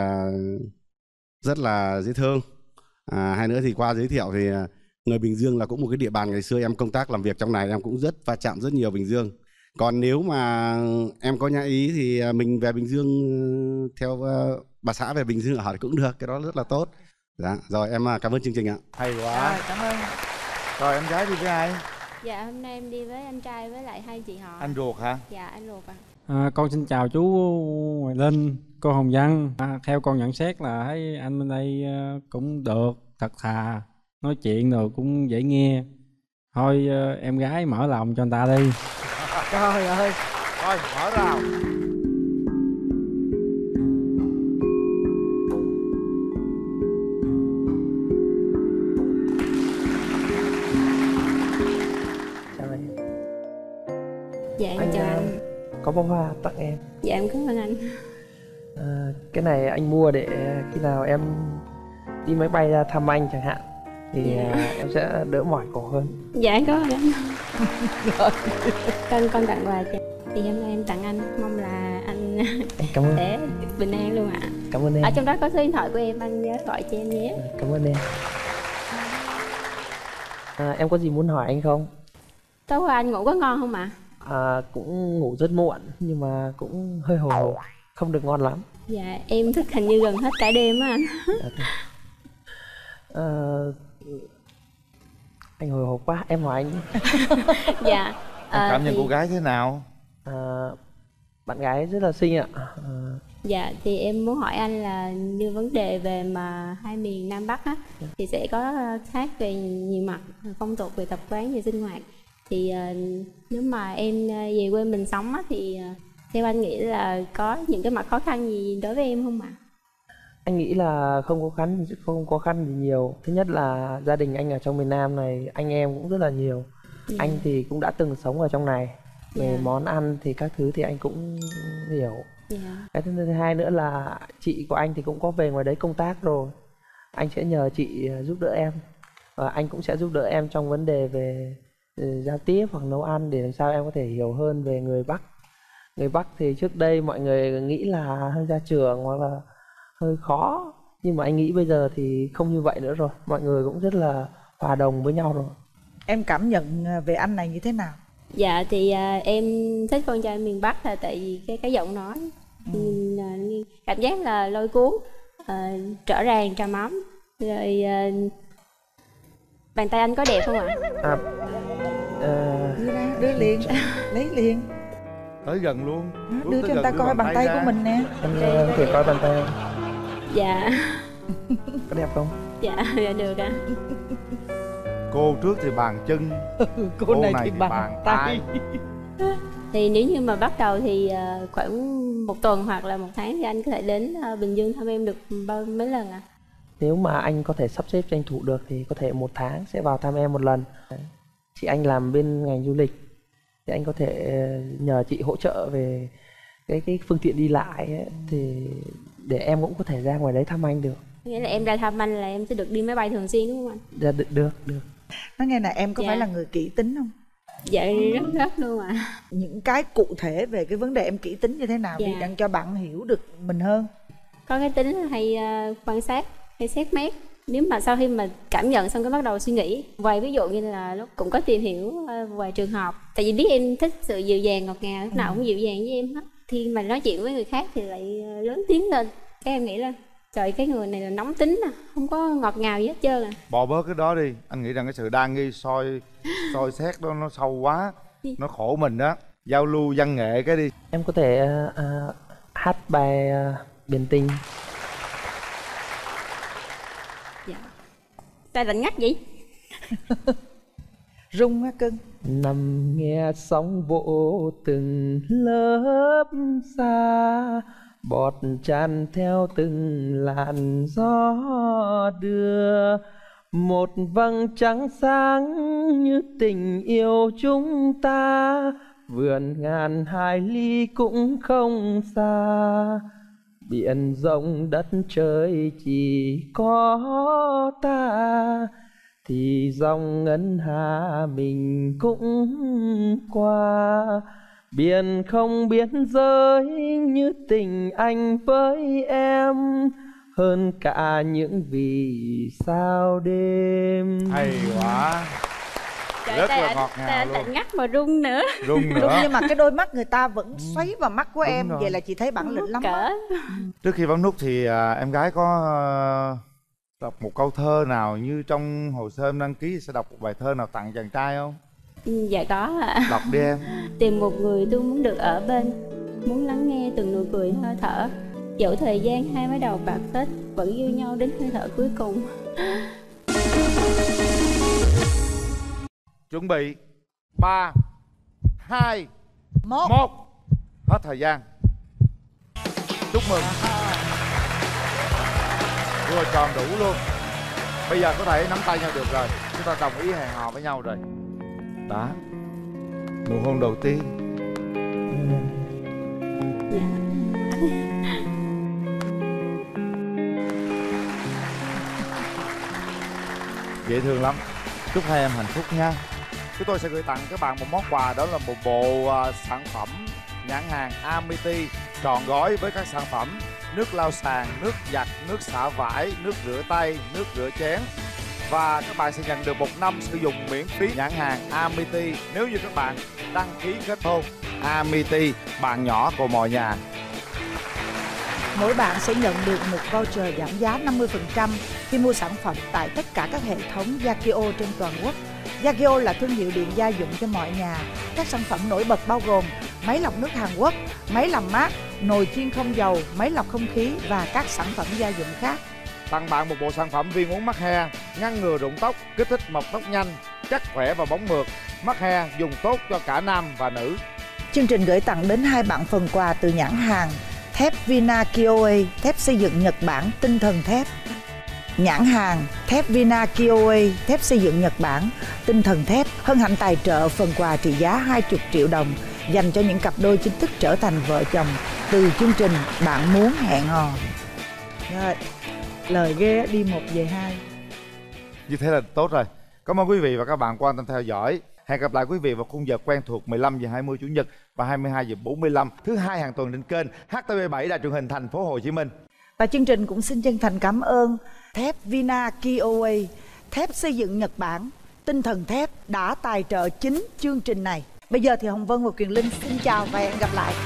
rất là dễ thương. Hai nữa thì qua giới thiệu thì người Bình Dương là cũng một cái địa bàn ngày xưa em công tác làm việc trong này, em cũng rất va chạm rất nhiều Bình Dương. Còn nếu mà em có nhã ý thì mình về Bình Dương theo bà xã về Bình Dương ở cũng được, cái đó rất là tốt. Dạ, rồi em cảm ơn chương trình ạ. Hay quá. Rồi, cảm ơn. Rồi em gái đi với ai? Dạ hôm nay em đi với anh trai với lại hai chị họ. Anh ruột hả? Dạ anh ruột ạ. Con xin chào chú Hoài Linh, cô Hồng Vân. Theo con nhận xét là thấy anh bên đây cũng được, thật thà, nói chuyện rồi cũng dễ nghe. Thôi em gái mở lòng cho anh ta đi. Trời ơi. Thôi mở rào. Dạ em chào anh. Có bó hoa tặng em. Dạ em cảm ơn anh. Cái này anh mua để khi nào em đi máy bay ra thăm anh chẳng hạn thì em sẽ đỡ mỏi cổ hơn. Dạ em cảm ơn anh. Con tặng quà cho thì hôm nay em tặng anh, mong là anh cảm ơn. sẽ bình an luôn ạ. Cảm ơn em. Ở trong đó có số điện thoại của em, anh nhớ gọi cho em nhé. Cảm ơn em. Em có gì muốn hỏi anh không? Tối qua anh ngủ có ngon không ạ? Cũng ngủ rất muộn nhưng mà cũng hơi hồi hộp, không được ngon lắm. Dạ em thức hình như gần hết cả đêm á anh. Anh hồi hộp quá, em hỏi anh. Dạ. Em cảm nhận thì... cô gái thế nào? Bạn gái rất là xinh ạ. Dạ thì em muốn hỏi anh là như vấn đề về mà hai miền Nam Bắc á thì sẽ có khác về nhiều mặt, phong tục, về tập quán, về sinh hoạt. Thì nếu mà em về quê mình sống á thì theo anh nghĩ là có những cái mặt khó khăn gì đối với em không ạ? Anh nghĩ là không khó khăn gì nhiều. Thứ nhất là gia đình anh ở trong miền Nam này, anh em cũng rất là nhiều. Anh thì cũng đã từng sống ở trong này. Về món ăn thì các thứ thì anh cũng hiểu. Cái thứ hai nữa là chị của anh thì cũng có về ngoài đấy công tác rồi. Anh sẽ nhờ chị giúp đỡ em. Và anh cũng sẽ giúp đỡ em trong vấn đề về giao tiếp hoặc nấu ăn để làm sao em có thể hiểu hơn về người Bắc. Người Bắc thì trước đây mọi người nghĩ là hơi ra trường hoặc là hơi khó, nhưng mà anh nghĩ bây giờ thì không như vậy nữa rồi, mọi người cũng rất là hòa đồng với nhau rồi. Em cảm nhận về anh này như thế nào? Dạ thì em thích con trai miền Bắc là tại vì cái giọng nói cảm giác là lôi cuốn, rõ ràng, trầm ấm. Rồi bàn tay anh có đẹp không ạ? Đưa ra, đưa liền, lấy liền. Tới gần luôn. Đưa cho người ta coi bàn tay của mình nè. Anh có thể coi bàn tay. Dạ. Có đẹp không? Dạ, dạ được ạ. Cô trước thì bàn chân, cô này thì bàn tay. Thì nếu như mà bắt đầu thì khoảng 1 tuần hoặc là 1 tháng thì anh có thể đến Bình Dương thăm em được mấy lần ạ? Nếu mà anh có thể sắp xếp tranh thủ được thì có thể 1 tháng sẽ vào thăm em 1 lần. Chị anh làm bên ngành du lịch thì anh có thể nhờ chị hỗ trợ về cái phương tiện đi lại ấy, thì để em cũng có thể ra ngoài đấy thăm anh được. Nghĩa là em ra thăm anh là em sẽ được đi máy bay thường xuyên đúng không anh? Dạ được. Nói nghe nè, em có phải là người kỹ tính không? Dạ rất luôn ạ. Những cái cụ thể về cái vấn đề em kỹ tính như thế nào thì để cho bạn hiểu được mình hơn. Có cái tính là hay quan sát, hay xét mét. Nếu mà sau khi mà cảm nhận xong cái bắt đầu suy nghĩ. Vài ví dụ như là lúc cũng có tìm hiểu vài trường hợp. Tại vì biết em thích sự dịu dàng ngọt ngào, lúc nào cũng dịu dàng với em hết. Khi mà nói chuyện với người khác thì lại lớn tiếng lên. Cái em nghĩ là trời, cái người này là nóng tính à, không có ngọt ngào gì hết trơn à. Bỏ bớt cái đó đi. Anh nghĩ rằng cái sự đa nghi soi xét đó nó sâu quá, nó khổ mình đó. Giao lưu văn nghệ cái đi. Em có thể hát bài Biển Tình. Dạ. Sao lạnh ngắt vậy? Rung á cưng. Nằm nghe sóng vỗ từng lớp xa, bọt tràn theo từng làn gió đưa, một vầng trăng sáng như tình yêu chúng ta, vườn ngàn hải ly cũng không xa. Biển rộng đất trời chỉ có ta, thì dòng ngân hà mình cũng qua. Biển không biên giới như tình anh với em, hơn cả những vì sao đêm. Hay quá. Trời, rất là ngọt ngào luôn. Lạnh ngắt mà rung nữa. Rung nữa. Rung nhưng mà cái đôi mắt người ta vẫn xoáy vào mắt của em. Vậy là chị thấy bản lĩnh lắm đó. Trước khi bấm nút thì em gái có đọc một câu thơ nào như trong hồ sơ em đăng ký, sẽ đọc một bài thơ nào tặng chàng trai không? Dạ có ạ. Đọc đi em. Tìm một người tôi muốn được ở bên, muốn lắng nghe từng nụ cười hơi thở. Dẫu thời gian hai mái đầu bạc phết, vẫn yêu nhau đến hơi thở cuối cùng. Chuẩn bị 3, 2, 1. Hết thời gian. Chúc mừng. Vừa tròn đủ luôn. Bây giờ có thể nắm tay nhau được rồi. Chúng ta đồng ý hẹn hò với nhau rồi. Đó. Nụ hôn đầu tiên. Dễ thương lắm. Chúc hai em hạnh phúc nha. Chúng tôi sẽ gửi tặng các bạn một món quà, đó là một bộ sản phẩm nhãn hàng Amity trọn gói với các sản phẩm nước lau sàn, nước giặt, nước xả vải, nước rửa tay, nước rửa chén. Và các bạn sẽ nhận được 1 năm sử dụng miễn phí nhãn hàng Amity nếu như các bạn đăng ký kết hôn. Amity, bạn nhỏ của mọi nhà. Mỗi bạn sẽ nhận được một voucher giảm giá 50% khi mua sản phẩm tại tất cả các hệ thống Yakio trên toàn quốc. Yakio là thương hiệu điện gia dụng cho mọi nhà. Các sản phẩm nổi bật bao gồm máy lọc nước Hàn Quốc, máy làm mát, nồi chiên không dầu, máy lọc không khí và các sản phẩm gia dụng khác. Tặng bạn một bộ sản phẩm viên uống mắc he, ngăn ngừa rụng tóc, kích thích mọc tóc nhanh, chắc khỏe và bóng mượt. Mắc he dùng tốt cho cả nam và nữ. Chương trình gửi tặng đến 2 bạn phần quà từ nhãn hàng thép Vina Kioe, thép xây dựng Nhật Bản tinh thần thép. Nhãn hàng thép Vina Kioe, thép xây dựng Nhật Bản tinh thần thép hân hạnh tài trợ phần quà trị giá 20 triệu đồng dành cho những cặp đôi chính thức trở thành vợ chồng từ chương trình Bạn Muốn Hẹn Hò. Rồi, lời ghê đi 1 về 2. Như thế là tốt rồi. Cảm ơn quý vị và các bạn quan tâm theo dõi. Hẹn gặp lại quý vị vào khung giờ quen thuộc 15 giờ 20 Chủ nhật và 22 giờ 45 thứ 2 hàng tuần trên kênh HTV7 Đài Truyền hình Thành phố Hồ Chí Minh. Và chương trình cũng xin chân thành cảm ơn thép Vina Kioe, thép xây dựng Nhật Bản tinh thần thép đã tài trợ chính chương trình này. Bây giờ thì Hồng Vân và Quyền Linh xin chào và hẹn gặp lại.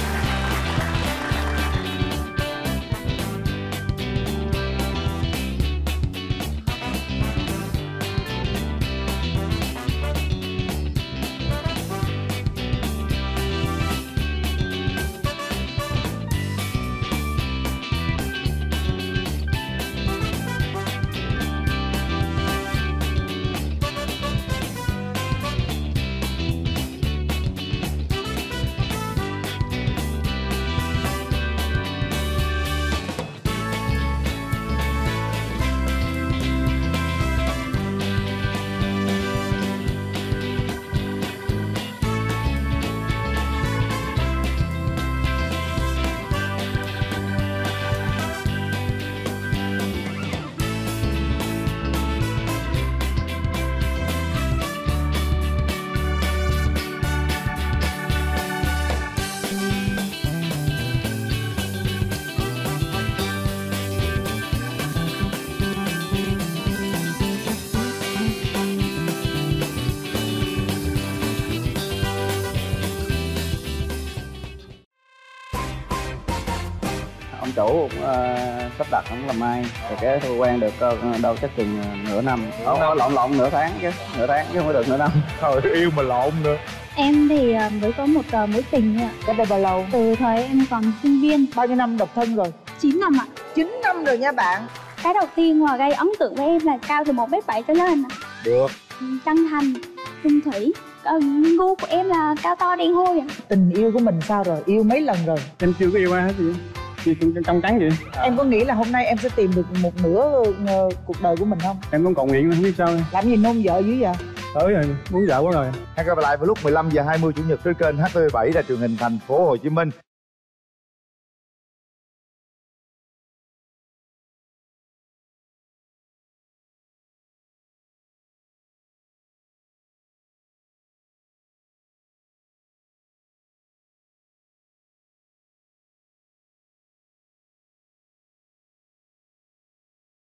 chủ sắp đặt không làm mai thì cái tôi quen được đâu chắc chừng nửa năm. Lộn nửa tháng chứ không có được nửa năm. Thôi yêu mà lộn nữa. Em thì mới có một mối tình thôi ạ. Cách đây bao lâu? Từ thời em còn sinh viên. Bao nhiêu năm độc thân rồi? 9 năm ạ. 9 năm rồi nha bạn. Cái đầu tiên mà gây ấn tượng với em là cao từ 1m7 trở lên. Được. Chân thành, trung thủy. Gu của em là cao to đen hôi ạ. Tình yêu của mình sao rồi? Yêu mấy lần rồi? Em chưa có yêu ai hết gì. Trong trắng vậy. Em có nghĩ là hôm nay em sẽ tìm được một nửa cuộc đời của mình không? Em cũng cầu nguyện không biết sao. Làm gì nôn vợ dữ vậy? Tới rồi, muốn vợ quá rồi. Hẹn gặp lại vào lúc 15 giờ 20 Chủ nhật trên kênh HTV7 Đài Truyền hình Thành phố Hồ Chí Minh.